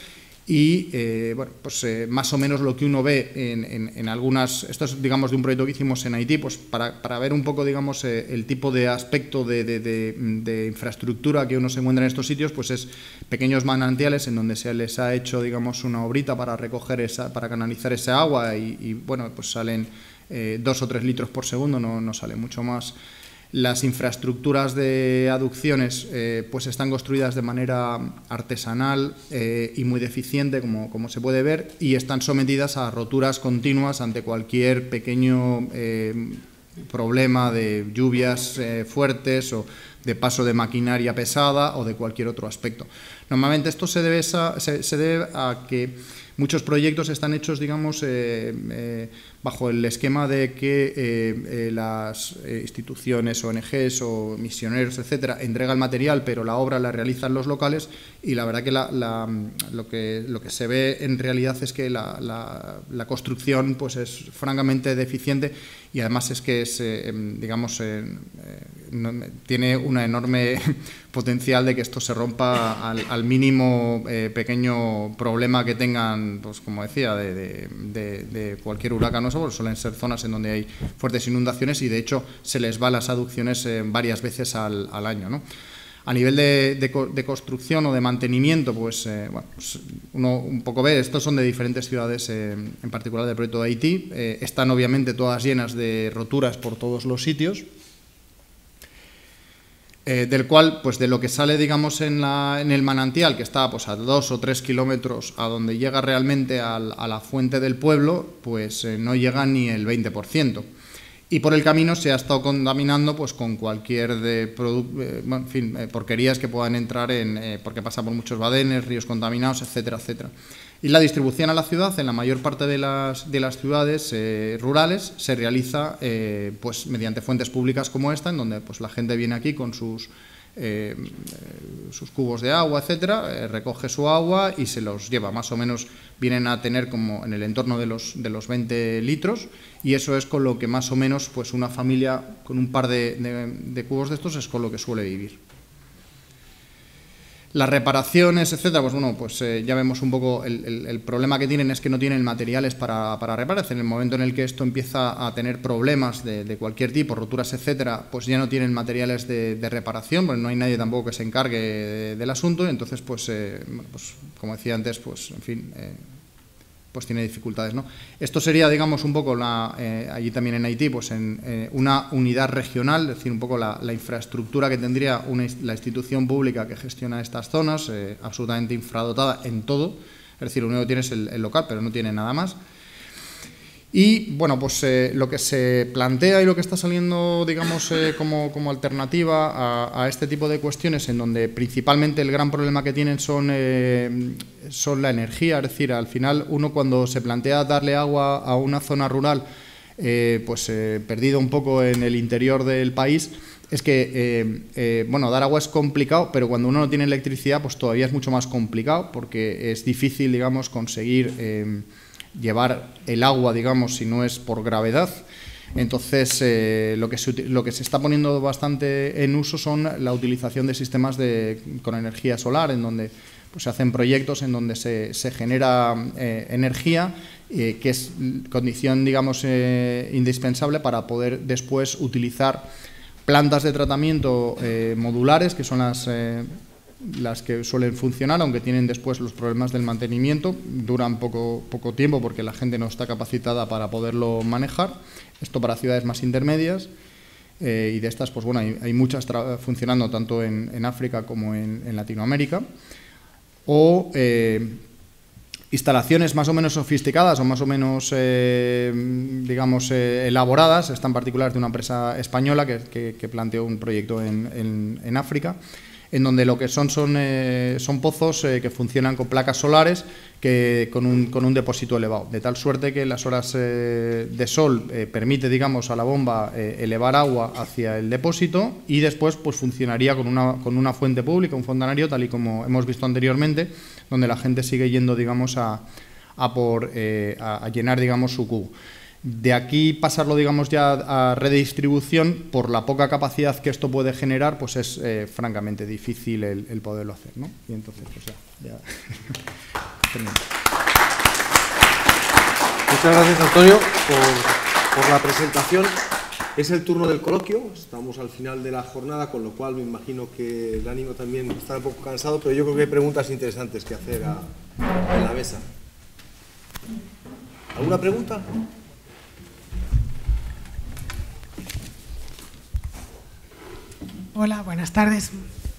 Speaker 11: y eh, bueno, pues eh, más o menos lo que uno ve en, en, en algunas, esto es digamos de un proyecto que hicimos en Haití, pues para, para ver un poco digamos eh, el tipo de aspecto de, de, de, de infraestructura que uno se encuentra en estos sitios, pues es pequeños manantiales en donde se les ha hecho digamos una obrita para recoger esa, para canalizar esa agua y, y bueno, pues salen eh, dos o tres litros por segundo, no, no sale mucho más. Las infraestructuras de aducciones eh, pues están construidas de manera artesanal eh, y muy deficiente, como, como se puede ver, y están sometidas a roturas continuas ante cualquier pequeño eh, problema de lluvias eh, fuertes o de paso de maquinaria pesada o de cualquier otro aspecto. Normalmente esto se debe a, se, se debe a que muchos proyectos están hechos, digamos, eh, eh, bajo el esquema de que eh, eh, las eh, instituciones, O N Ges o misioneros, etcétera, entregan material, pero la obra la realizan los locales, y la verdad que, la, la, lo, que lo que se ve en realidad es que la, la, la construcción pues es francamente deficiente, y además es que es, eh, digamos, eh, no, tiene una enorme potencial de que esto se rompa al, al mínimo eh, pequeño problema que tengan, pues como decía, de, de, de, de cualquier huracán, ¿no? Porque suelen ser zonas en donde hay fuertes inundaciones y de hecho se les va las aducciones eh, varias veces al, al año, ¿no? A nivel de, de, de construcción o de mantenimiento, pues, eh, bueno, pues uno un poco ve, estos son de diferentes ciudades, eh, en particular del proyecto de Haití, eh, están obviamente todas llenas de roturas por todos los sitios, eh, del cual, pues de lo que sale, digamos, en, la, en el manantial, que está pues a dos o tres kilómetros a donde llega realmente al, a la fuente del pueblo, pues eh, no llega ni el veinte por ciento. Y por el camino se ha estado contaminando pues con cualquier de eh, bueno, en fin, eh, porquerías que puedan entrar en, eh, porque pasa por muchos badenes, ríos contaminados, etcétera, etcétera. Y la distribución a la ciudad, en la mayor parte de las, de las ciudades eh, rurales, se realiza eh, pues mediante fuentes públicas como esta, en donde pues la gente viene aquí con sus, eh, sus cubos de agua, etcétera, eh, recoge su agua y se los lleva. Más o menos vienen a tener como en el entorno de los, de los veinte litros, y eso es con lo que más o menos pues una familia con un par de, de, de cubos de estos es con lo que suele vivir. Las reparaciones, etcétera, pues bueno, pues eh, ya vemos un poco el, el, el problema que tienen es que no tienen materiales para, para reparar. En el momento en el que esto empieza a tener problemas de, de cualquier tipo, roturas, etcétera, pues ya no tienen materiales de, de reparación, pues no hay nadie tampoco que se encargue de, del asunto, y entonces, pues, eh, pues, como decía antes, pues, en fin, eh, pues tiene dificultades, ¿no? Esto sería, digamos, un poco la, eh, allí también en Haití, pues en eh, una unidad regional, es decir, un poco la, la infraestructura que tendría una, la institución pública que gestiona estas zonas, eh, absolutamente infradotada en todo, es decir, lo único que tiene es el, el local, pero no tiene nada más. Y, bueno, pues eh, lo que se plantea y lo que está saliendo, digamos, eh, como, como alternativa a, a este tipo de cuestiones, en donde principalmente el gran problema que tienen son, eh, son la energía, es decir, al final uno cuando se plantea darle agua a una zona rural, eh, pues eh, perdido un poco en el interior del país, es que, eh, eh, bueno, dar agua es complicado, pero cuando uno no tiene electricidad, pues todavía es mucho más complicado, porque es difícil, digamos, conseguir Eh, llevar el agua, digamos, si no es por gravedad. Entonces, eh, lo, que se, lo que se está poniendo bastante en uso son la utilización de sistemas de, con energía solar, en donde pues, se hacen proyectos en donde se, se genera eh, energía, eh, que es condición, digamos, eh, indispensable para poder después utilizar plantas de tratamiento eh, modulares, que son las... Eh, las que suelen funcionar, aunque tienen después los problemas del mantenimiento, duran poco, poco tiempo porque la gente no está capacitada para poderlo manejar. Esto para ciudades más intermedias, eh, y de estas, pues bueno, hay, hay muchas funcionando tanto en, en África como en, en Latinoamérica. O eh, instalaciones más o menos sofisticadas o más o menos, eh, digamos, eh, elaboradas, esta en particular de una empresa española que, que, que planteó un proyecto en, en, en África, en donde lo que son son, eh, son pozos eh, que funcionan con placas solares que con un, con un depósito elevado, de tal suerte que las horas eh, de sol eh, permite, digamos, a la bomba eh, elevar agua hacia el depósito, y después pues funcionaría con una, con una fuente pública, un fondonario, tal y como hemos visto anteriormente, donde la gente sigue yendo, digamos, a, a, por, eh, a, a llenar, digamos, su cubo. De aquí pasarlo, digamos, ya a red de distribución, por la poca capacidad que esto puede generar, pues es eh, francamente difícil el, el poderlo hacer, ¿no? Y entonces, pues ya... ya.
Speaker 9: termino.
Speaker 10: Muchas gracias, Antonio, por, por la presentación. Es el turno del coloquio, estamos al final de la jornada, con lo cual me imagino que el ánimo también está un poco cansado, pero yo creo que hay preguntas interesantes que hacer a, en la mesa. ¿Alguna pregunta?
Speaker 12: Hola, buenas tardes.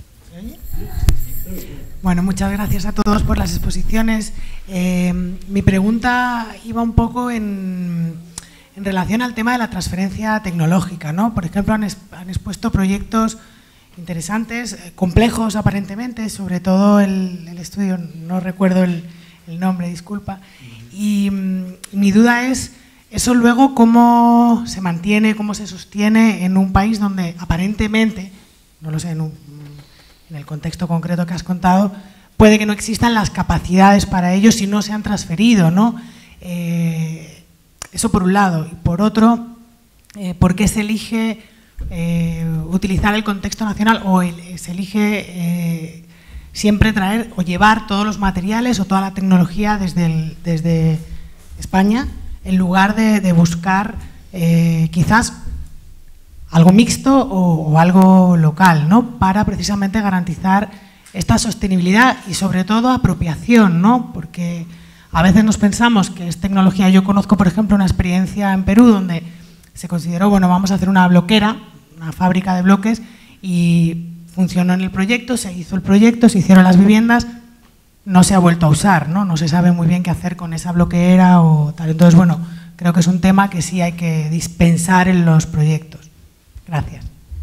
Speaker 12: Bueno, muchas gracias a todos por las exposiciones. Eh, mi pregunta iba un poco en, en relación al tema de la transferencia tecnológica, ¿no? Por ejemplo, han, es, han expuesto proyectos interesantes, eh, complejos aparentemente, sobre todo el, el estudio, no recuerdo el, el nombre, disculpa. Y mm, mi duda es, eso luego cómo se mantiene, cómo se sostiene en un país donde aparentemente, no lo sé, en, un, en el contexto concreto que has contado, puede que no existan las capacidades para ello si no se han transferido, ¿no? Eh, eso por un lado. Y por otro, eh, ¿por qué se elige eh, utilizar el contexto nacional o el, se elige eh, siempre traer o llevar todos los materiales o toda la tecnología desde, el, desde España, en lugar de, de buscar eh, quizás algo mixto o, o algo local, ¿no? Para precisamente garantizar esta sostenibilidad y sobre todo apropiación, ¿no? Porque a veces nos pensamos que es tecnología. Yo conozco, por ejemplo, una experiencia en Perú donde se consideró, bueno, vamos a hacer una bloquera, una fábrica de bloques, y funcionó en el proyecto, se hizo el proyecto, se hicieron las viviendas, no se ha vuelto a usar, ¿no? No se sabe muy bien qué hacer con esa bloquera o tal. Entonces, bueno, creo que es un tema que sí hay que dispensar en los proyectos. Gracias.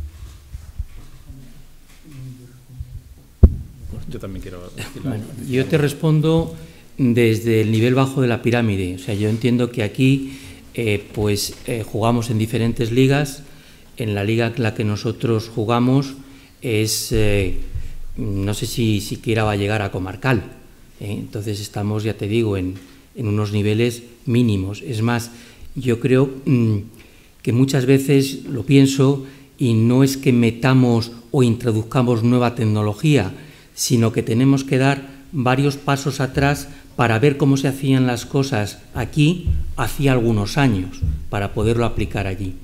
Speaker 9: Yo también quiero decir
Speaker 8: bueno, yo te respondo desde el nivel bajo de la pirámide. O sea, yo entiendo que aquí eh, pues eh, jugamos en diferentes ligas. En la liga en la que nosotros jugamos es, eh, no sé si siquiera va a llegar a comarcal. ¿eh? Entonces estamos, ya te digo, en, en unos niveles mínimos. Es más, yo creo mmm, que muchas veces lo pienso y no es que metamos o introduzcamos nueva tecnología, sino que tenemos que dar varios pasos atrás para ver cómo se hacían las cosas aquí hacía algunos años, para poderlo aplicar allí.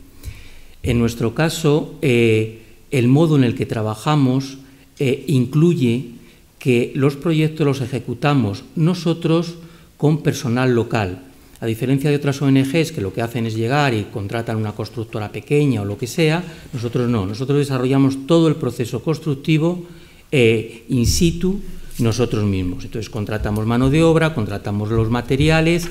Speaker 8: En nuestro caso, eh, el modo en el que trabajamos eh, incluye que los proyectos los ejecutamos nosotros con personal local. A diferencia de otras O N Ges que lo que hacen es llegar y contratan una constructora pequeña o lo que sea, nosotros no. Nosotros desarrollamos todo el proceso constructivo eh, in situ nosotros mismos. Entonces contratamos mano de obra, contratamos los materiales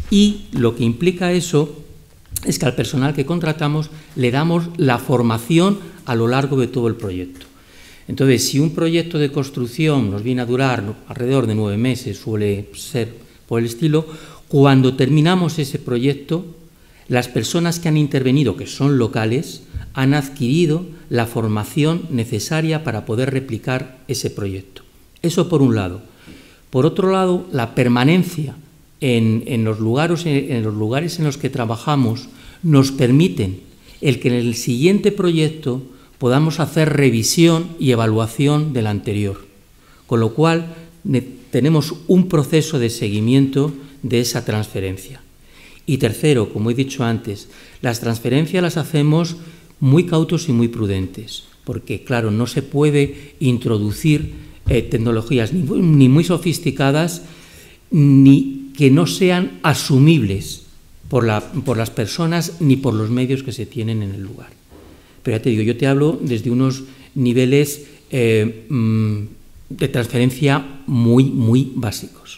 Speaker 8: y lo que implica eso es que al personal que contratamos le damos la formación a lo largo de todo el proyecto. Entonces, si un proyecto de construcción nos viene a durar alrededor de nueve meses, suele ser por el estilo, cuando terminamos ese proyecto, las personas que han intervenido, que son locales, han adquirido la formación necesaria para poder replicar ese proyecto. Eso por un lado. Por otro lado, la permanencia en, en, los lugares, en los lugares en los que trabajamos nos permiten el que en el siguiente proyecto podamos hacer revisión y evaluación del anterior. Con lo cual, tenemos un proceso de seguimiento de esa transferencia. Y tercero, como he dicho antes, las transferencias las hacemos muy cautos y muy prudentes, porque, claro, no se puede introducir eh, tecnologías ni, ni muy sofisticadas ni que no sean asumibles por, la, por las personas ni por los medios que se tienen en el lugar. Pero ya te digo, yo te hablo desde unos niveles eh, de transferencia muy, muy básicos.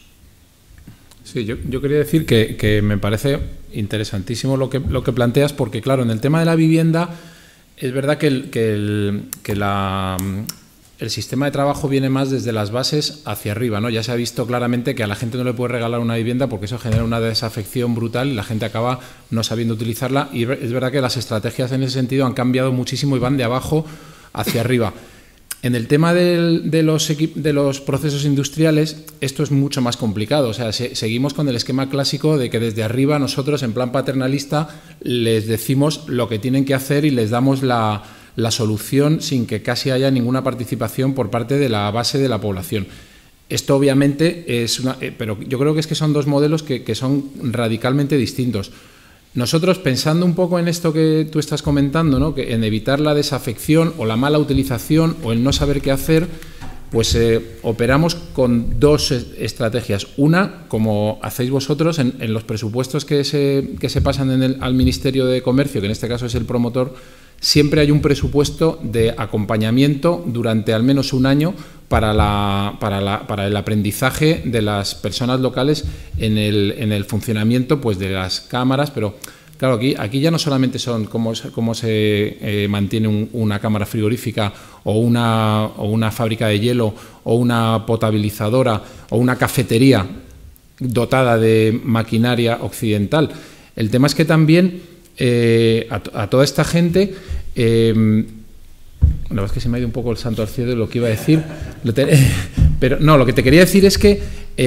Speaker 9: Sí, yo, yo quería decir que, que me parece interesantísimo lo que, lo que planteas, porque claro, en el tema de la vivienda es verdad que, el, que, el, que la, el sistema de trabajo viene más desde las bases hacia arriba, ¿no? Ya se ha visto claramente que a la gente no le puede regalar una vivienda porque eso genera una desafección brutal y la gente acaba no sabiendo utilizarla, y es verdad que las estrategias en ese sentido han cambiado muchísimo y van de abajo hacia arriba. En el tema del, de, los de los procesos industriales, esto es mucho más complicado. O sea, se, seguimos con el esquema clásico de que desde arriba nosotros, en plan paternalista, les decimos lo que tienen que hacer y les damos la, la solución sin que casi haya ninguna participación por parte de la base de la población. Esto obviamente es una... Eh, pero yo creo que es que son dos modelos que, que son radicalmente distintos. Nosotros, pensando un poco en esto que tú estás comentando, ¿no? Que en evitar la desafección o la mala utilización o el no saber qué hacer, pues eh, operamos con dos estrategias. Una, como hacéis vosotros, en, en los presupuestos que se, que se pasan en el, al Ministerio de Comercio, que en este caso es el promotor, siempre hay un presupuesto de acompañamiento durante al menos un año para, la, para, la, para el aprendizaje de las personas locales en el, en el funcionamiento pues, de las cámaras, pero claro, aquí, aquí ya no solamente son cómo, cómo se eh, mantiene un, una cámara frigorífica o una, o una fábrica de hielo o una potabilizadora o una cafetería dotada de maquinaria occidental. El tema es que también eh, a, a toda esta gente... Eh, la verdad es que se me ha ido un poco el santo al cielo de lo que iba a decir. Pero no, lo que te quería decir es que,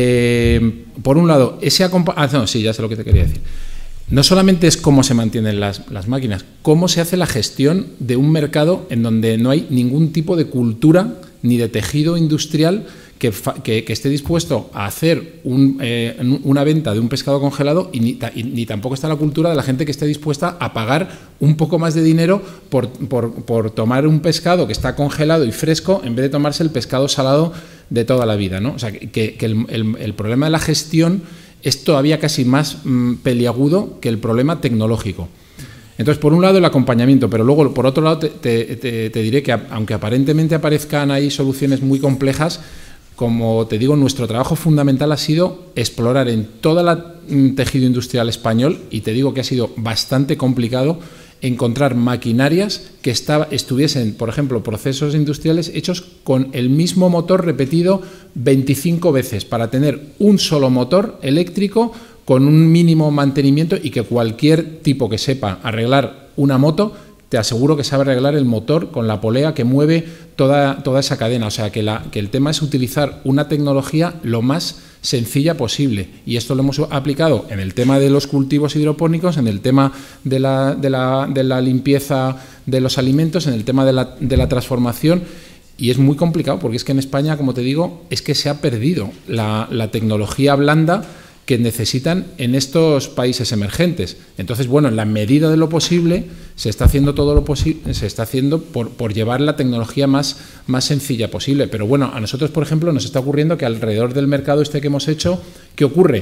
Speaker 9: eh, por un lado, ese acompañamiento... Ah, no, sí, ya sé lo que te quería decir. No solamente es cómo se mantienen las, las máquinas, cómo se hace la gestión de un mercado en donde no hay ningún tipo de cultura ni de tejido industrial que, que, que esté dispuesto a hacer un, eh, una venta de un pescado congelado y ni, y ni tampoco está la cultura de la gente que esté dispuesta a pagar un poco más de dinero por, por, por tomar un pescado que está congelado y fresco en vez de tomarse el pescado salado de toda la vida, ¿no? O sea, que, que el, el, el problema de la gestión es todavía casi más mmm, peliagudo que el problema tecnológico. Entonces, por un lado, el acompañamiento, pero luego, por otro lado, te, te, te, te diré que, aunque aparentemente aparezcan ahí soluciones muy complejas, como te digo, nuestro trabajo fundamental ha sido explorar en todo el tejido industrial español, y te digo que ha sido bastante complicado, encontrar maquinarias que estaba, estuviesen, por ejemplo, procesos industriales hechos con el mismo motor repetido veinticinco veces para tener un solo motor eléctrico con un mínimo mantenimiento y que cualquier tipo que sepa arreglar una moto, te aseguro que sabe arreglar el motor con la polea que mueve toda, toda esa cadena. O sea, que, la, que el tema es utilizar una tecnología lo más sencilla posible. Y esto lo hemos aplicado en el tema de los cultivos hidropónicos, en el tema de la, de la, de la limpieza de los alimentos, en el tema de la, de la transformación. Y es muy complicado porque es que en España, como te digo, es que se ha perdido la, la tecnología blanda que necesitan en estos países emergentes. Entonces, bueno, en la medida de lo posible se está haciendo todo lo posible, se está haciendo por, por llevar la tecnología más, más sencilla posible. Pero bueno, a nosotros, por ejemplo, nos está ocurriendo que alrededor del mercado este que hemos hecho, ¿qué ocurre?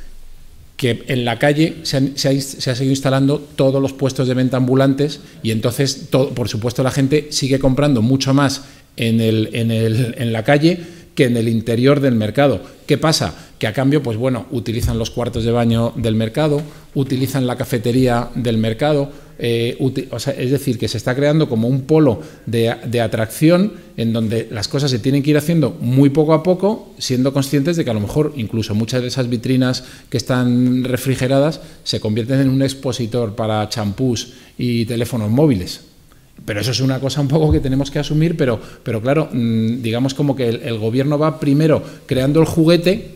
Speaker 9: Que en la calle se han, se, ha, se ha seguido instalando todos los puestos de venta ambulantes y entonces, todo, por supuesto, la gente sigue comprando mucho más en, el, en, el, en la calle que en el interior del mercado. ¿Qué pasa? Que a cambio, pues bueno, utilizan los cuartos de baño del mercado, utilizan la cafetería del mercado, eh, o sea, es decir, que se está creando como un polo de, de atracción en donde las cosas se tienen que ir haciendo muy poco a poco, siendo conscientes de que a lo mejor incluso muchas de esas vitrinas que están refrigeradas se convierten en un expositor para champús y teléfonos móviles. Pero eso es una cosa un poco que tenemos que asumir, pero, pero claro, digamos como que el, el gobierno va primero creando el juguete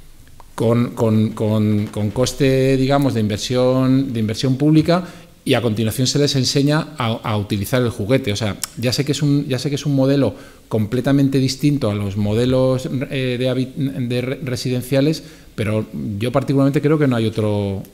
Speaker 9: con, con, con, con coste, digamos, de inversión, de inversión pública, y a continuación se les enseña a, a utilizar el juguete. O sea, ya sé que es un, ya sé que es un modelo completamente distinto a los modelos eh, de, de residenciales, pero yo particularmente creo que no hay otro...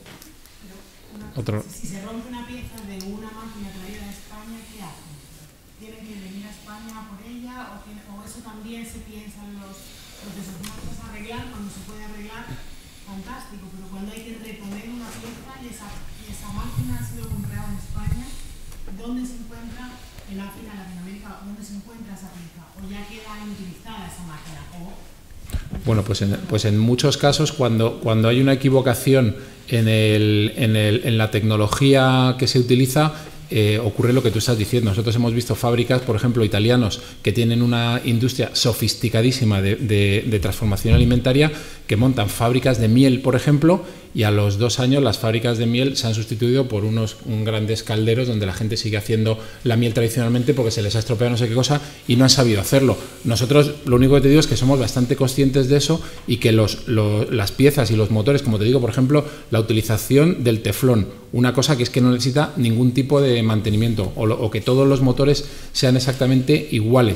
Speaker 9: otro
Speaker 12: Si se rompe una pieza de una máquina traída de España, ¿qué hacen? ¿Tienen que venir a España por ella? ¿O, tiene, o eso también se piensa en los procesos? Una cosa es arreglar, cuando se puede arreglar, fantástico, pero cuando hay que reponer una pieza y esa, y esa máquina ha sido comprada en España, ¿dónde se encuentra en África, en Latinoamérica? ¿Dónde se encuentra esa pieza? ¿O ya queda inutilizada esa máquina? ¿O
Speaker 9: Bueno, pues en, pues en muchos casos, cuando, cuando hay una equivocación en, el, en, el, en la tecnología que se utiliza, eh, ocurre lo que tú estás diciendo. Nosotros hemos visto fábricas, por ejemplo, italianos, que tienen una industria sofisticadísima de, de, de transformación alimentaria, que montan fábricas de miel, por ejemplo, y a los dos años las fábricas de miel se han sustituido por unos un grandes calderos donde la gente sigue haciendo la miel tradicionalmente porque se les ha estropeado no sé qué cosa y no han sabido hacerlo. Nosotros lo único que te digo es que somos bastante conscientes de eso y que los, los, las piezas y los motores, como te digo, por ejemplo, la utilización del teflón, una cosa que es que no necesita ningún tipo de mantenimiento, o, lo, o que todos los motores sean exactamente iguales.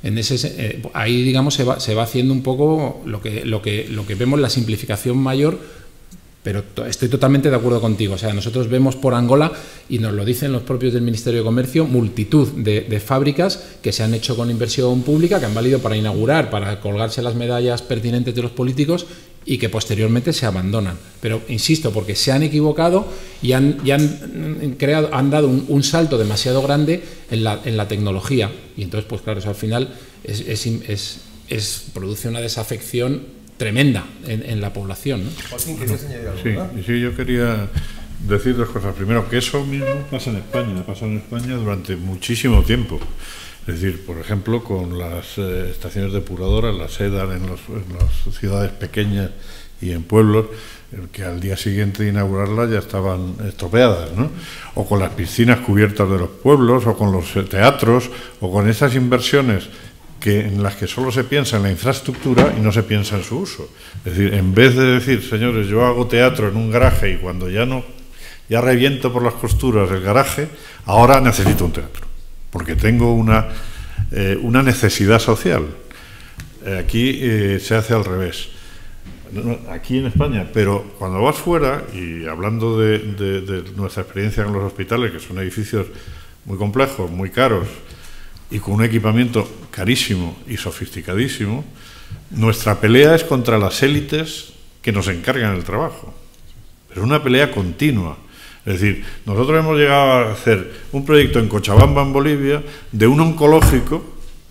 Speaker 9: En ese, eh, ahí, digamos, se va, se va haciendo un poco lo que, lo, que, lo que vemos, la simplificación mayor, pero to, estoy totalmente de acuerdo contigo. O sea, nosotros vemos por Angola, y nos lo dicen los propios del Ministerio de Comercio, multitud de, de fábricas que se han hecho con inversión pública, que han valido para inaugurar, para colgarse las medallas pertinentes de los políticos, y que posteriormente se abandonan. Pero, insisto, porque se han equivocado y han, y han, creado, han dado un, un salto demasiado grande en la, en la tecnología. Y entonces, pues claro, eso al final es, es, es, es, produce una desafección tremenda en, en la población, ¿no?
Speaker 1: Joaquín, ¿querías añadir algo?
Speaker 7: Sí, sí, yo quería decir dos cosas. Primero, que eso mismo pasa en España, ha pasado en España durante muchísimo tiempo. Es decir, por ejemplo, con las eh, estaciones depuradoras, las SEDAR en, los, en las ciudades pequeñas y en pueblos, que al día siguiente de inaugurarlas ya estaban estropeadas, ¿no? O con las piscinas cubiertas de los pueblos, o con los teatros, o con esas inversiones que, en las que solo se piensa en la infraestructura y no se piensa en su uso. Es decir, en vez de decir, señores, yo hago teatro en un garaje y cuando ya no, ya reviento por las costuras el garaje, ahora necesito un teatro, porque tengo una, eh, una necesidad social. Eh, aquí eh, se hace al revés. No, aquí en España, pero cuando vas fuera, y hablando de, de, de nuestra experiencia en los hospitales, que son edificios muy complejos, muy caros, y con un equipamiento carísimo y sofisticadísimo, nuestra pelea es contra las élites que nos encargan el trabajo. Pero es una pelea continua. Es decir, nosotros hemos llegado a hacer un proyecto en Cochabamba, en Bolivia, de un oncológico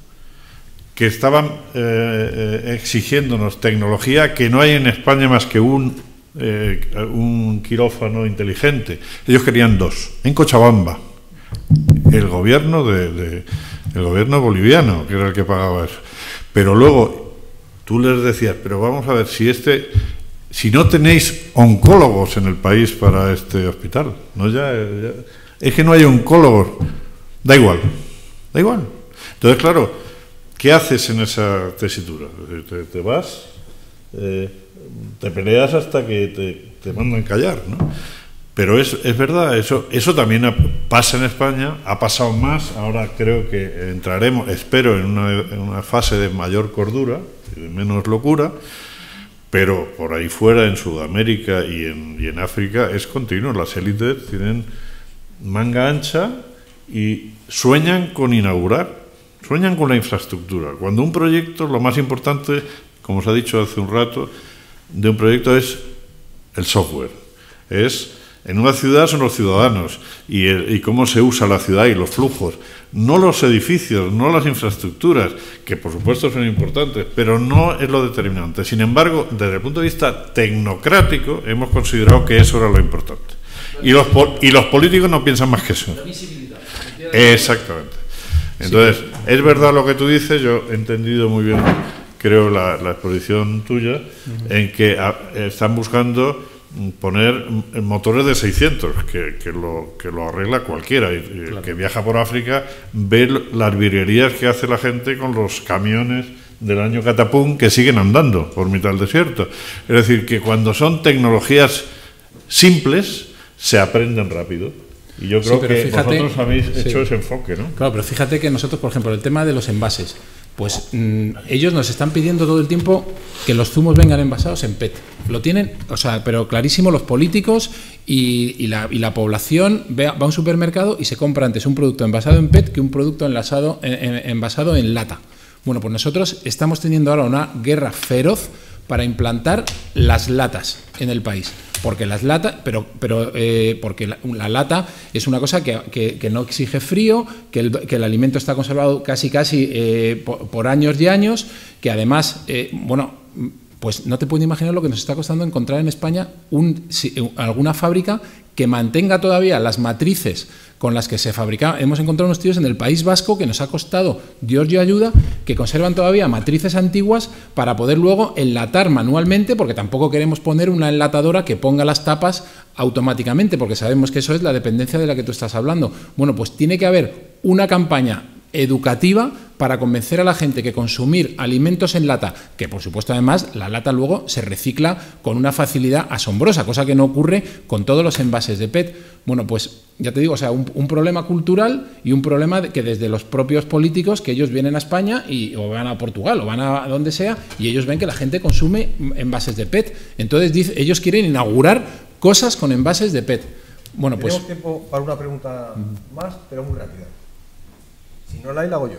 Speaker 7: que estaban eh, eh, exigiéndonos tecnología que no hay en España más que un, eh, un quirófano inteligente. Ellos querían dos, en Cochabamba. El gobierno de, de el gobierno boliviano, que era el que pagaba eso. Pero luego tú les decías, pero vamos a ver, si este... si no tenéis oncólogos en el país para este hospital, no ya, ya es que no hay oncólogos, da igual, da igual. Entonces, claro, ¿qué haces en esa tesitura? Te, te vas, eh, te peleas hasta que te, te mandan callar, ¿no? Pero es, es verdad, eso, eso también pasa en España, ha pasado más, ahora creo que entraremos, espero, en una, en una fase de mayor cordura, de menos locura. Pero por ahí fuera, en Sudamérica y en, y en África, es continuo. Las élites tienen manga ancha y sueñan con inaugurar, sueñan con la infraestructura. Cuando un proyecto, lo más importante, como os ha dicho hace un rato, de un proyecto es el software. Es, en una ciudad son los ciudadanos y, el, y cómo se usa la ciudad y los flujos. No los edificios, no las infraestructuras, que por supuesto son importantes, pero no es lo determinante. Sin embargo, desde el punto de vista tecnocrático, hemos considerado que eso era lo importante. Y los, y los políticos no piensan más que eso. Exactamente. Entonces, es verdad lo que tú dices, yo he entendido muy bien, creo, la, la exposición tuya, en que a, están buscando poner motores de seiscientos, que, que, lo, que lo arregla cualquiera. Y, claro. El que viaja por África ve las virguerías que hace la gente con los camiones del año Catapum que siguen andando por mitad del desierto. Es decir, que cuando son tecnologías simples, se aprenden rápido. Y yo creo sí, que fíjate, vosotros habéis sí. hecho ese enfoque, ¿no?
Speaker 9: Claro, pero fíjate que nosotros, por ejemplo, el tema de los envases, pues mmm, ellos nos están pidiendo todo el tiempo que los zumos vengan envasados en P E T. Lo tienen, o sea, pero clarísimo los políticos y, y, la, y la población ve, va a un supermercado y se compra antes un producto envasado en P E T que un producto enlasado, en, en, envasado en lata. Bueno, pues nosotros estamos teniendo ahora una guerra feroz para implantar las latas en el país. Porque las latas, pero, pero eh, porque la, la lata es una cosa que, que, que no exige frío, que el, que el alimento está conservado casi casi eh, por, por años y años, que además, eh, bueno, pues no te puedes imaginar lo que nos está costando encontrar en España un, si, alguna fábrica que mantenga todavía las matrices con las que se fabricaba. Hemos encontrado unos tíos en el País Vasco que nos ha costado, Dios y ayuda, que conservan todavía matrices antiguas para poder luego enlatar manualmente, porque tampoco queremos poner una enlatadora que ponga las tapas automáticamente, porque sabemos que eso es la dependencia de la que tú estás hablando. Bueno, pues tiene que haber una campaña educativa para convencer a la gente que consumir alimentos en lata, que por supuesto además la lata luego se recicla con una facilidad asombrosa, cosa que no ocurre con todos los envases de P E T. Bueno, pues ya te digo, o sea, un, un problema cultural y un problema de que desde los propios políticos, que ellos vienen a España y, o van a Portugal o van a, a donde sea, y ellos ven que la gente consume envases de P E T. Entonces dice, ellos quieren inaugurar cosas con envases de P E T. Bueno, pues...
Speaker 1: Tenemos tiempo para una pregunta más, pero muy rápida. Si no la hay, la hago yo.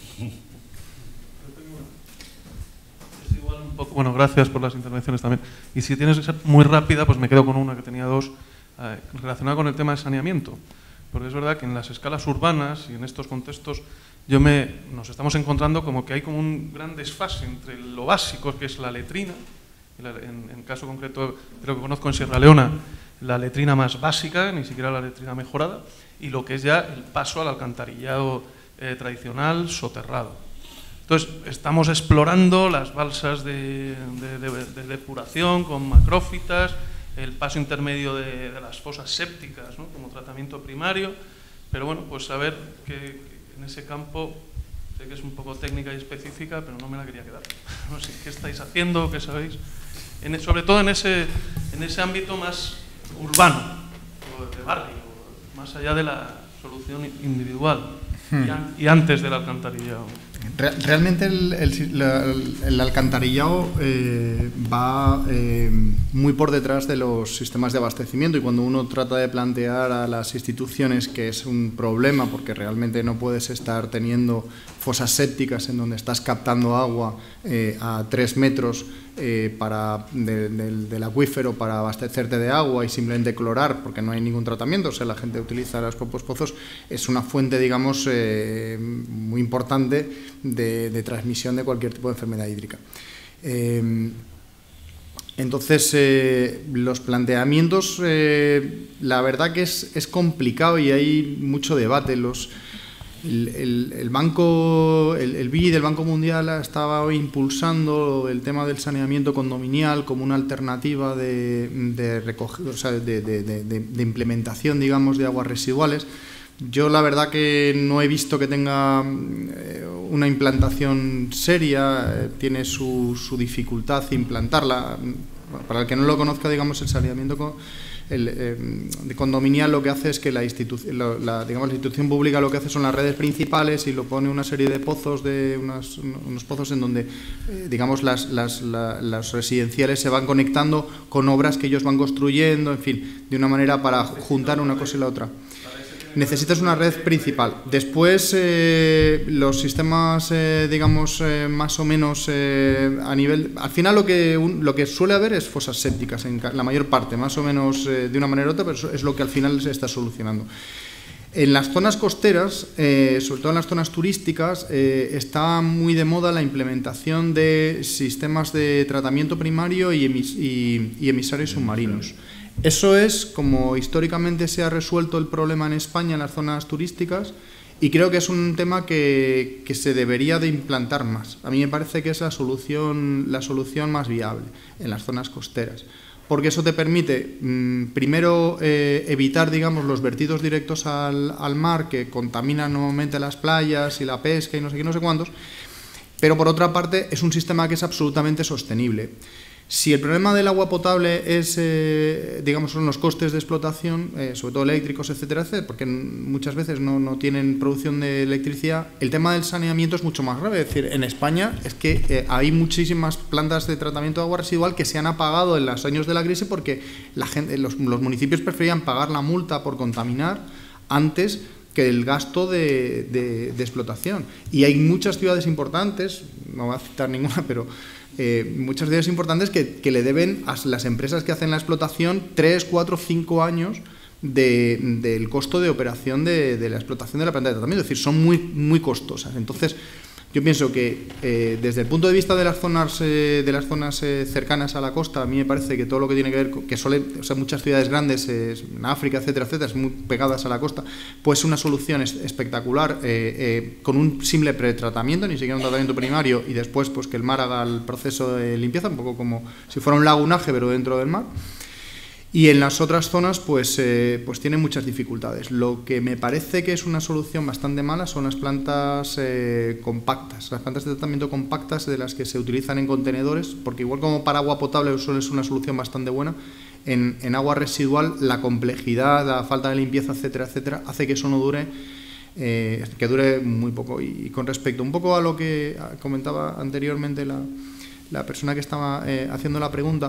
Speaker 13: Es igual un poco, bueno, gracias por las intervenciones también. Y si tienes que ser muy rápida, pues me quedo con una que tenía dos, eh, relacionada con el tema de saneamiento. Porque es verdad que en las escalas urbanas y en estos contextos yo me, nos estamos encontrando como que hay como un gran desfase entre lo básico, que es la letrina, en, en caso concreto creo que conozco en Sierra Leona, la letrina más básica, ni siquiera la letrina mejorada, y lo que es ya el paso al alcantarillado Eh, tradicional, soterrado. Entonces, estamos explorando las balsas de, de, de, de depuración con macrófitas, el paso intermedio de, de las fosas sépticas, ¿no?, como tratamiento primario, pero bueno, pues saber que, que en ese campo, sé que es un poco técnica y específica, pero no me la quería quedar. No sé qué estáis haciendo, qué sabéis, en, sobre todo en ese, en ese ámbito más urbano, o de barrio, más allá de la solución individual. Y, an y antes del alcantarillado.
Speaker 11: Realmente el, el, el, el alcantarillado eh, va eh, muy por detrás de los sistemas de abastecimiento, y cuando uno trata de plantear a las instituciones que es un problema porque realmente no puedes estar teniendo fosas sépticas en donde estás captando agua eh, a tres metros eh, para, de, de, del acuífero para abastecerte de agua y simplemente clorar porque no hay ningún tratamiento, o sea, la gente utiliza los propios pozos, es una fuente, digamos, eh, muy importante de, de transmisión de cualquier tipo de enfermedad hídrica. Eh, entonces, eh, los planteamientos, eh, la verdad que es, es complicado y hay mucho debate. Los El, el, el banco, el, el B I del Banco Mundial estaba impulsando el tema del saneamiento condominial como una alternativa de, de, recoger, o sea, de, de, de, de implementación, digamos, de aguas residuales. Yo la verdad que no he visto que tenga una implantación seria, tiene su, su dificultad implantarla. Para el que no lo conozca, digamos, el saneamiento con, el, eh, de condominial lo que hace es que la, institu la, la, digamos, la institución pública lo que hace son las redes principales y lo pone una serie de pozos, de unas, unos pozos en donde, eh, digamos, las, las, la, las residenciales se van conectando con obras que ellos van construyendo, en fin, de una manera para juntar una cosa y la otra. Necesitas una red principal. Después, eh, los sistemas, eh, digamos, eh, más o menos eh, a nivel... Al final lo que, un, lo que suele haber es fosas sépticas, en la mayor parte, más o menos eh, de una manera u otra, pero es lo que al final se está solucionando. En las zonas costeras, eh, sobre todo en las zonas turísticas, eh, está muy de moda la implementación de sistemas de tratamiento primario y, emis y, y emisarios submarinos. Eso es como históricamente se ha resuelto el problema en España en las zonas turísticas, y creo que es un tema que, que se debería de implantar más. A mí me parece que es la solución, la solución más viable en las zonas costeras, porque eso te permite, mmm, primero, eh, evitar, digamos, los vertidos directos al, al mar que contaminan nuevamente las playas y la pesca y no sé qué, no sé cuántos, pero por otra parte es un sistema que es absolutamente sostenible. Si el problema del agua potable es, eh, digamos, son los costes de explotación, eh, sobre todo eléctricos, etcétera, etcétera, porque muchas veces no, no tienen producción de electricidad, el tema del saneamiento es mucho más grave. Es decir, en España es que eh, hay muchísimas plantas de tratamiento de agua residual que se han apagado en los años de la crisis porque la gente, los, los municipios preferían pagar la multa por contaminar antes que el gasto de, de, de explotación. Y hay muchas ciudades importantes, no voy a citar ninguna, pero... Eh, muchas ciudades importantes que, que le deben a las empresas que hacen la explotación tres, cuatro, cinco años de, del costo de operación de, de la explotación de la planta de tratamiento. Es decir, son muy, muy costosas. Entonces, yo pienso que eh, desde el punto de vista de las zonas, eh, de las zonas eh, cercanas a la costa, a mí me parece que todo lo que tiene que ver, con, que suele, o sea, muchas ciudades grandes, eh, en África, etcétera, etcétera, muy pegadas a la costa, pues una solución es espectacular, eh, eh, con un simple pretratamiento, ni siquiera un tratamiento primario, y después pues que el mar haga el proceso de limpieza, un poco como si fuera un lagunaje, pero dentro del mar. Y en las otras zonas, pues, eh, pues tiene muchas dificultades. Lo que me parece que es una solución bastante mala son las plantas eh, compactas, las plantas de tratamiento compactas de las que se utilizan en contenedores, porque igual como para agua potable suele ser una solución bastante buena, en, en agua residual la complejidad, la falta de limpieza, etcétera, etcétera, hace que eso no dure, eh, que dure muy poco. Y, y con respecto un poco a lo que comentaba anteriormente la, la persona que estaba eh, haciendo la pregunta,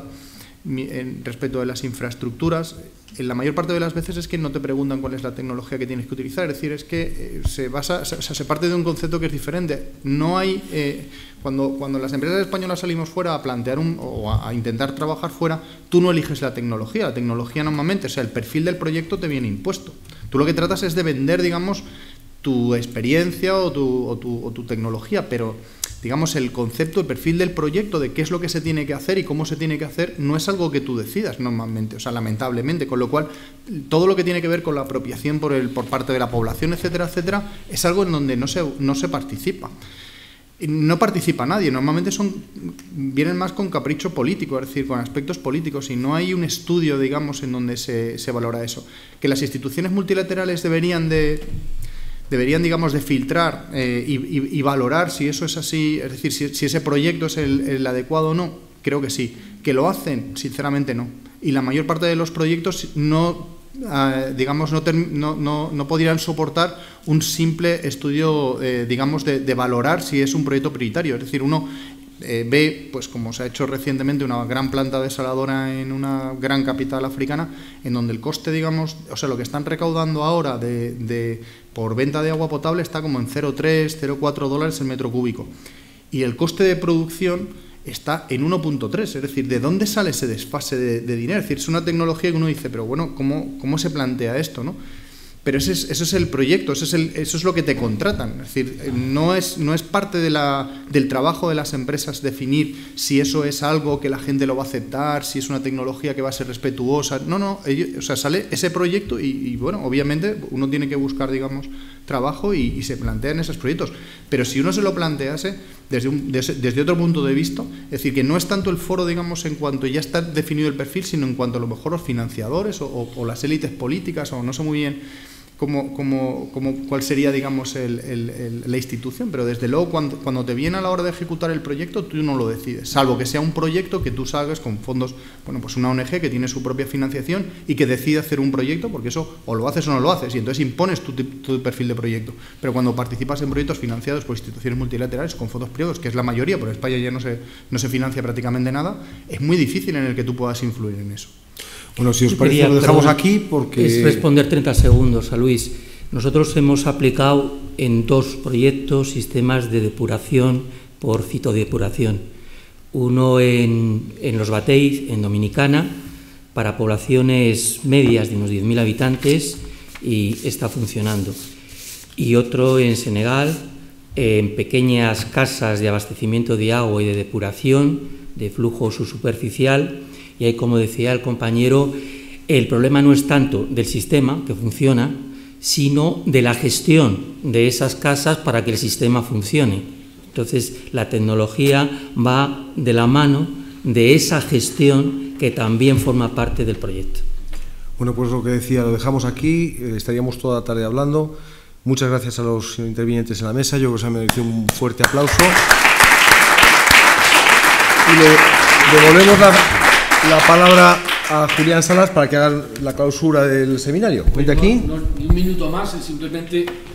Speaker 11: en respecto de las infraestructuras, en la mayor parte de las veces es que no te preguntan cuál es la tecnología que tienes que utilizar, es decir, es que eh, se basa, se, o sea, se parte de un concepto que es diferente. No hay, eh, cuando, cuando las empresas españolas salimos fuera a plantear un, o a, a intentar trabajar fuera, tú no eliges la tecnología, la tecnología normalmente, o sea, el perfil del proyecto te viene impuesto. Tú lo que tratas es de vender, digamos, tu experiencia o tu, o tu, o tu tecnología, pero digamos, el concepto, el perfil del proyecto, de qué es lo que se tiene que hacer y cómo se tiene que hacer, no es algo que tú decidas normalmente, o sea, lamentablemente, con lo cual, todo lo que tiene que ver con la apropiación por, el, por parte de la población, etcétera, etcétera, es algo en donde no se, no se participa. No participa nadie, normalmente son, vienen más con capricho político, es decir, con aspectos políticos, y no hay un estudio, digamos, en donde se, se valora eso. Que las instituciones multilaterales deberían de... deberían, digamos, de filtrar eh, y, y, y valorar si eso es así, es decir, si, si ese proyecto es el, el adecuado o no, creo que sí. ¿Que lo hacen? Sinceramente no. Y la mayor parte de los proyectos no, eh, digamos, no, no, no, no podrían soportar un simple estudio, eh, digamos, de, de valorar si es un proyecto prioritario. Es decir, uno eh, ve, pues como se ha hecho recientemente, una gran planta desaladora en una gran capital africana, en donde el coste, digamos, o sea, lo que están recaudando ahora de... de por venta de agua potable está como en cero coma tres, cero coma cuatro dólares el metro cúbico. Y el coste de producción está en uno coma tres. Es decir, ¿de dónde sale ese desfase de, de dinero? Es decir, es una tecnología que uno dice, pero bueno, ¿cómo, cómo se plantea esto, no? Pero ese es, eso es el proyecto, eso es, el, eso es lo que te contratan. Es decir, no es, no es parte de la, del trabajo de las empresas definir si eso es algo que la gente lo va a aceptar, si es una tecnología que va a ser respetuosa. No, no, ellos, o sea, sale ese proyecto y, y, bueno, obviamente uno tiene que buscar, digamos, trabajo y, y se plantean esos proyectos. Pero si uno se lo plantease desde, un, desde, desde otro punto de vista, es decir, que no es tanto el foro, digamos, en cuanto ya está definido el perfil, sino en cuanto a lo mejor los financiadores o, o, o las élites políticas, o no sé muy bien Como, como, como cuál sería, digamos, el, el, el, la institución, pero desde luego cuando, cuando te viene a la hora de ejecutar el proyecto tú no lo decides, salvo que sea un proyecto que tú salgas con fondos, bueno, pues una O N G que tiene su propia financiación y que decide hacer un proyecto, porque eso o lo haces o no lo haces, y entonces impones tu, tu perfil de proyecto. Pero cuando participas en proyectos financiados por instituciones multilaterales con fondos privados, que es la mayoría, porque España ya no se, no se financia prácticamente nada, es muy difícil en el que tú puedas influir en eso.
Speaker 10: Bueno, si os parece, quería, lo dejamos perdón, aquí porque...
Speaker 8: Es responder treinta segundos a Luis. Nosotros hemos aplicado en dos proyectos sistemas de depuración por fitodepuración. Uno en, en Los Bateis, en Dominicana, para poblaciones medias de unos diez mil habitantes, y está funcionando. Y otro en Senegal, en pequeñas casas de abastecimiento de agua y de depuración, de flujo subsuperficial. Y ahí, como decía el compañero, el problema no es tanto del sistema que funciona, sino de la gestión de esas casas para que el sistema funcione. Entonces, la tecnología va de la mano de esa gestión que también forma parte del proyecto.
Speaker 10: Bueno, pues lo que decía, lo dejamos aquí, eh, estaríamos toda la tarde hablando. Muchas gracias a los intervinientes en la mesa, yo creo que se ha merecido un fuerte aplauso. Y le devolvemos la... la palabra a Julián Salas para que haga la clausura del seminario.
Speaker 6: Pues no, aquí. No, ni un minuto más, es simplemente